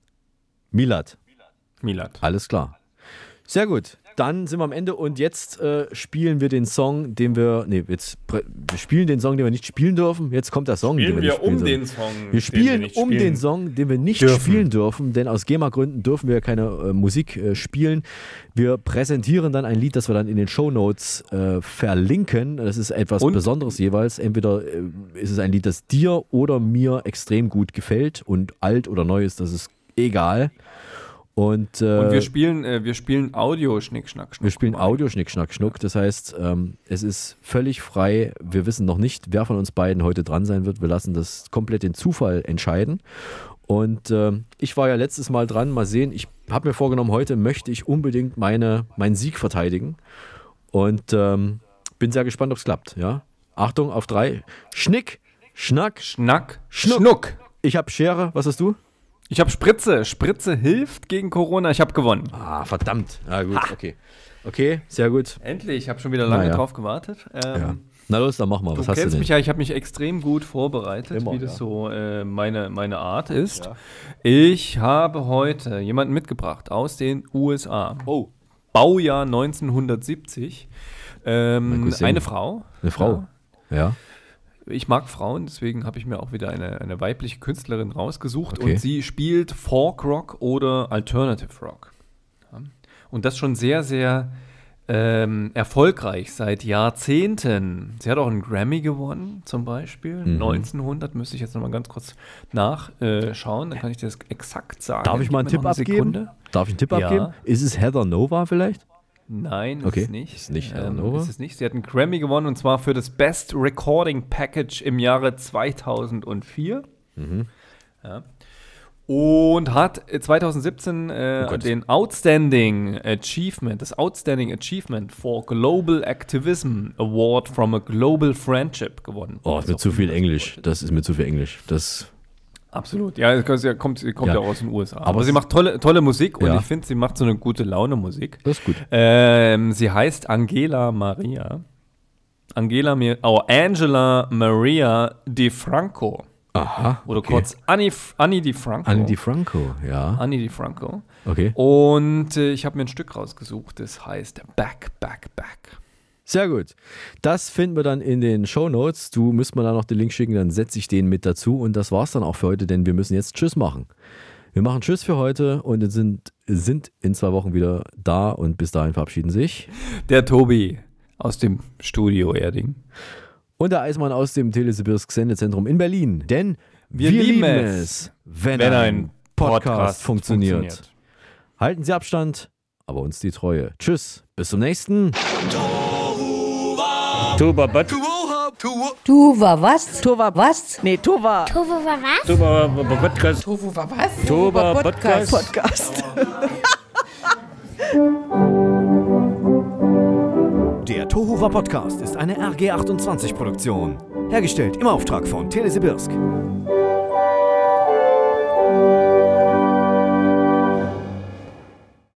Milad. Milad. Alles klar. Sehr gut. Dann sind wir am Ende und jetzt äh, spielen wir den Song, den wir. Nee, jetzt wir spielen den Song, den wir nicht spielen dürfen. Jetzt kommt der Song, Spielen den wir wir nicht spielen um dürfen. den Song, Wir den spielen wir nicht um spielen den Song, den wir nicht dürfen. spielen dürfen, denn aus GEMA-Gründen dürfen wir keine äh, Musik äh, spielen. Wir präsentieren dann ein Lied, das wir dann in den Shownotes äh, verlinken. Das ist etwas Und? Besonderes jeweils. Entweder äh, ist es ein Lied, das dir oder mir extrem gut gefällt und alt oder neu ist, das ist egal. Und, äh, Und wir spielen, äh, wir spielen Audio Schnick Schnack Schnuck. wir spielen Audio Schnick Schnack Schnuck. Das heißt, ähm, es ist völlig frei. Wir wissen noch nicht, wer von uns beiden heute dran sein wird. Wir lassen das komplett den Zufall entscheiden. Und ähm, ich war ja letztes Mal dran. Mal sehen. Ich habe mir vorgenommen, heute möchte ich unbedingt meine, meinen Sieg verteidigen. Und ähm, bin sehr gespannt, ob es klappt. Ja? Achtung, auf drei. Schnick, Schnack, Schnack, Schnuck. Schnuck. Ich habe Schere. Was hast du? Ich habe Spritze. Spritze hilft gegen Corona. Ich habe gewonnen. Ah, verdammt. Ja, gut, okay. Okay, sehr gut. Endlich. Ich habe schon wieder lange Na ja. drauf gewartet. Ähm, Ja. Na los, dann mach mal. Du Was hast du kennst denn? mich ja, ich habe mich extrem gut vorbereitet, Immer, wie das ja. so äh, meine, meine Art ist. Ja. Ich habe heute jemanden mitgebracht aus den U S A. Oh. Baujahr neunzehnhundertsiebzig. Ähm, Cousin. eine Frau. Eine Frau. Ja. Ja. Ich mag Frauen, deswegen habe ich mir auch wieder eine, eine weibliche Künstlerin rausgesucht. Okay. Und sie spielt Folk Rock oder Alternative Rock. Ja. Und das schon sehr, sehr ähm, erfolgreich seit Jahrzehnten. Sie hat auch einen Grammy gewonnen, zum Beispiel. Mhm. neunzehnhundert, müsste ich jetzt nochmal ganz kurz nachschauen, dann kann ich dir das exakt sagen. Darf ich mal einen Gib Tipp mir noch eine abgeben? Sekunde. Darf ich einen Tipp Ja. abgeben? Ist es Heather Nova vielleicht? Nein, ist Okay, es nicht. ist nicht Heather ähm, Nova. Ist es nicht. Sie hat einen Grammy gewonnen und zwar für das Best Recording Package im Jahre zweitausendvier. Mhm. Ja. Und hat zweitausendsiebzehn äh, Oh Gott. den Outstanding Achievement, das Outstanding Achievement for Global Activism Award from a Global Friendship gewonnen. Oh, ist mir zu viel Englisch. Das ist mir zu viel Englisch. Das Absolut. Ja, sie kommt, sie kommt Ja. ja auch aus den U S A. Aber Aber sie es- macht tolle, tolle Musik und Ja. ich finde, sie macht so eine gute Laune-Musik. Das ist gut. Ähm, sie heißt Angela Maria. Angela, Mi- oh, Angela Maria DiFranco. Aha. Oder okay. kurz Annie, Annie DiFranco. Annie DiFranco, ja. Annie DiFranco. Okay. Und äh, ich habe mir ein Stück rausgesucht, das heißt Back, Back, Back. Sehr gut. Das finden wir dann in den Shownotes. Du müsst mir da noch den Link schicken, dann setze ich den mit dazu. Und das war's dann auch für heute, denn wir müssen jetzt Tschüss machen. Wir machen Tschüss für heute und sind, sind in zwei Wochen wieder da und bis dahin verabschieden sich Der Tobi aus dem Studio Erding. und der Eismann aus dem Telesibirsk Sendezentrum in Berlin. Denn Wir lieben es, wenn, wenn ein ein Podcast, Podcast funktioniert. funktioniert. Halten Sie Abstand, aber uns die Treue. Tschüss, bis zum nächsten. Tuba, but. Tuva was? Tuva was? Nee, Tuva. Tofu war was? Tuba, Podcast. Tuva war was? Tuba, Podcast. Podcast. Der Tohuwa Podcast ist eine R G achtundzwanzig Produktion. Hergestellt im Auftrag von Telesibirsk.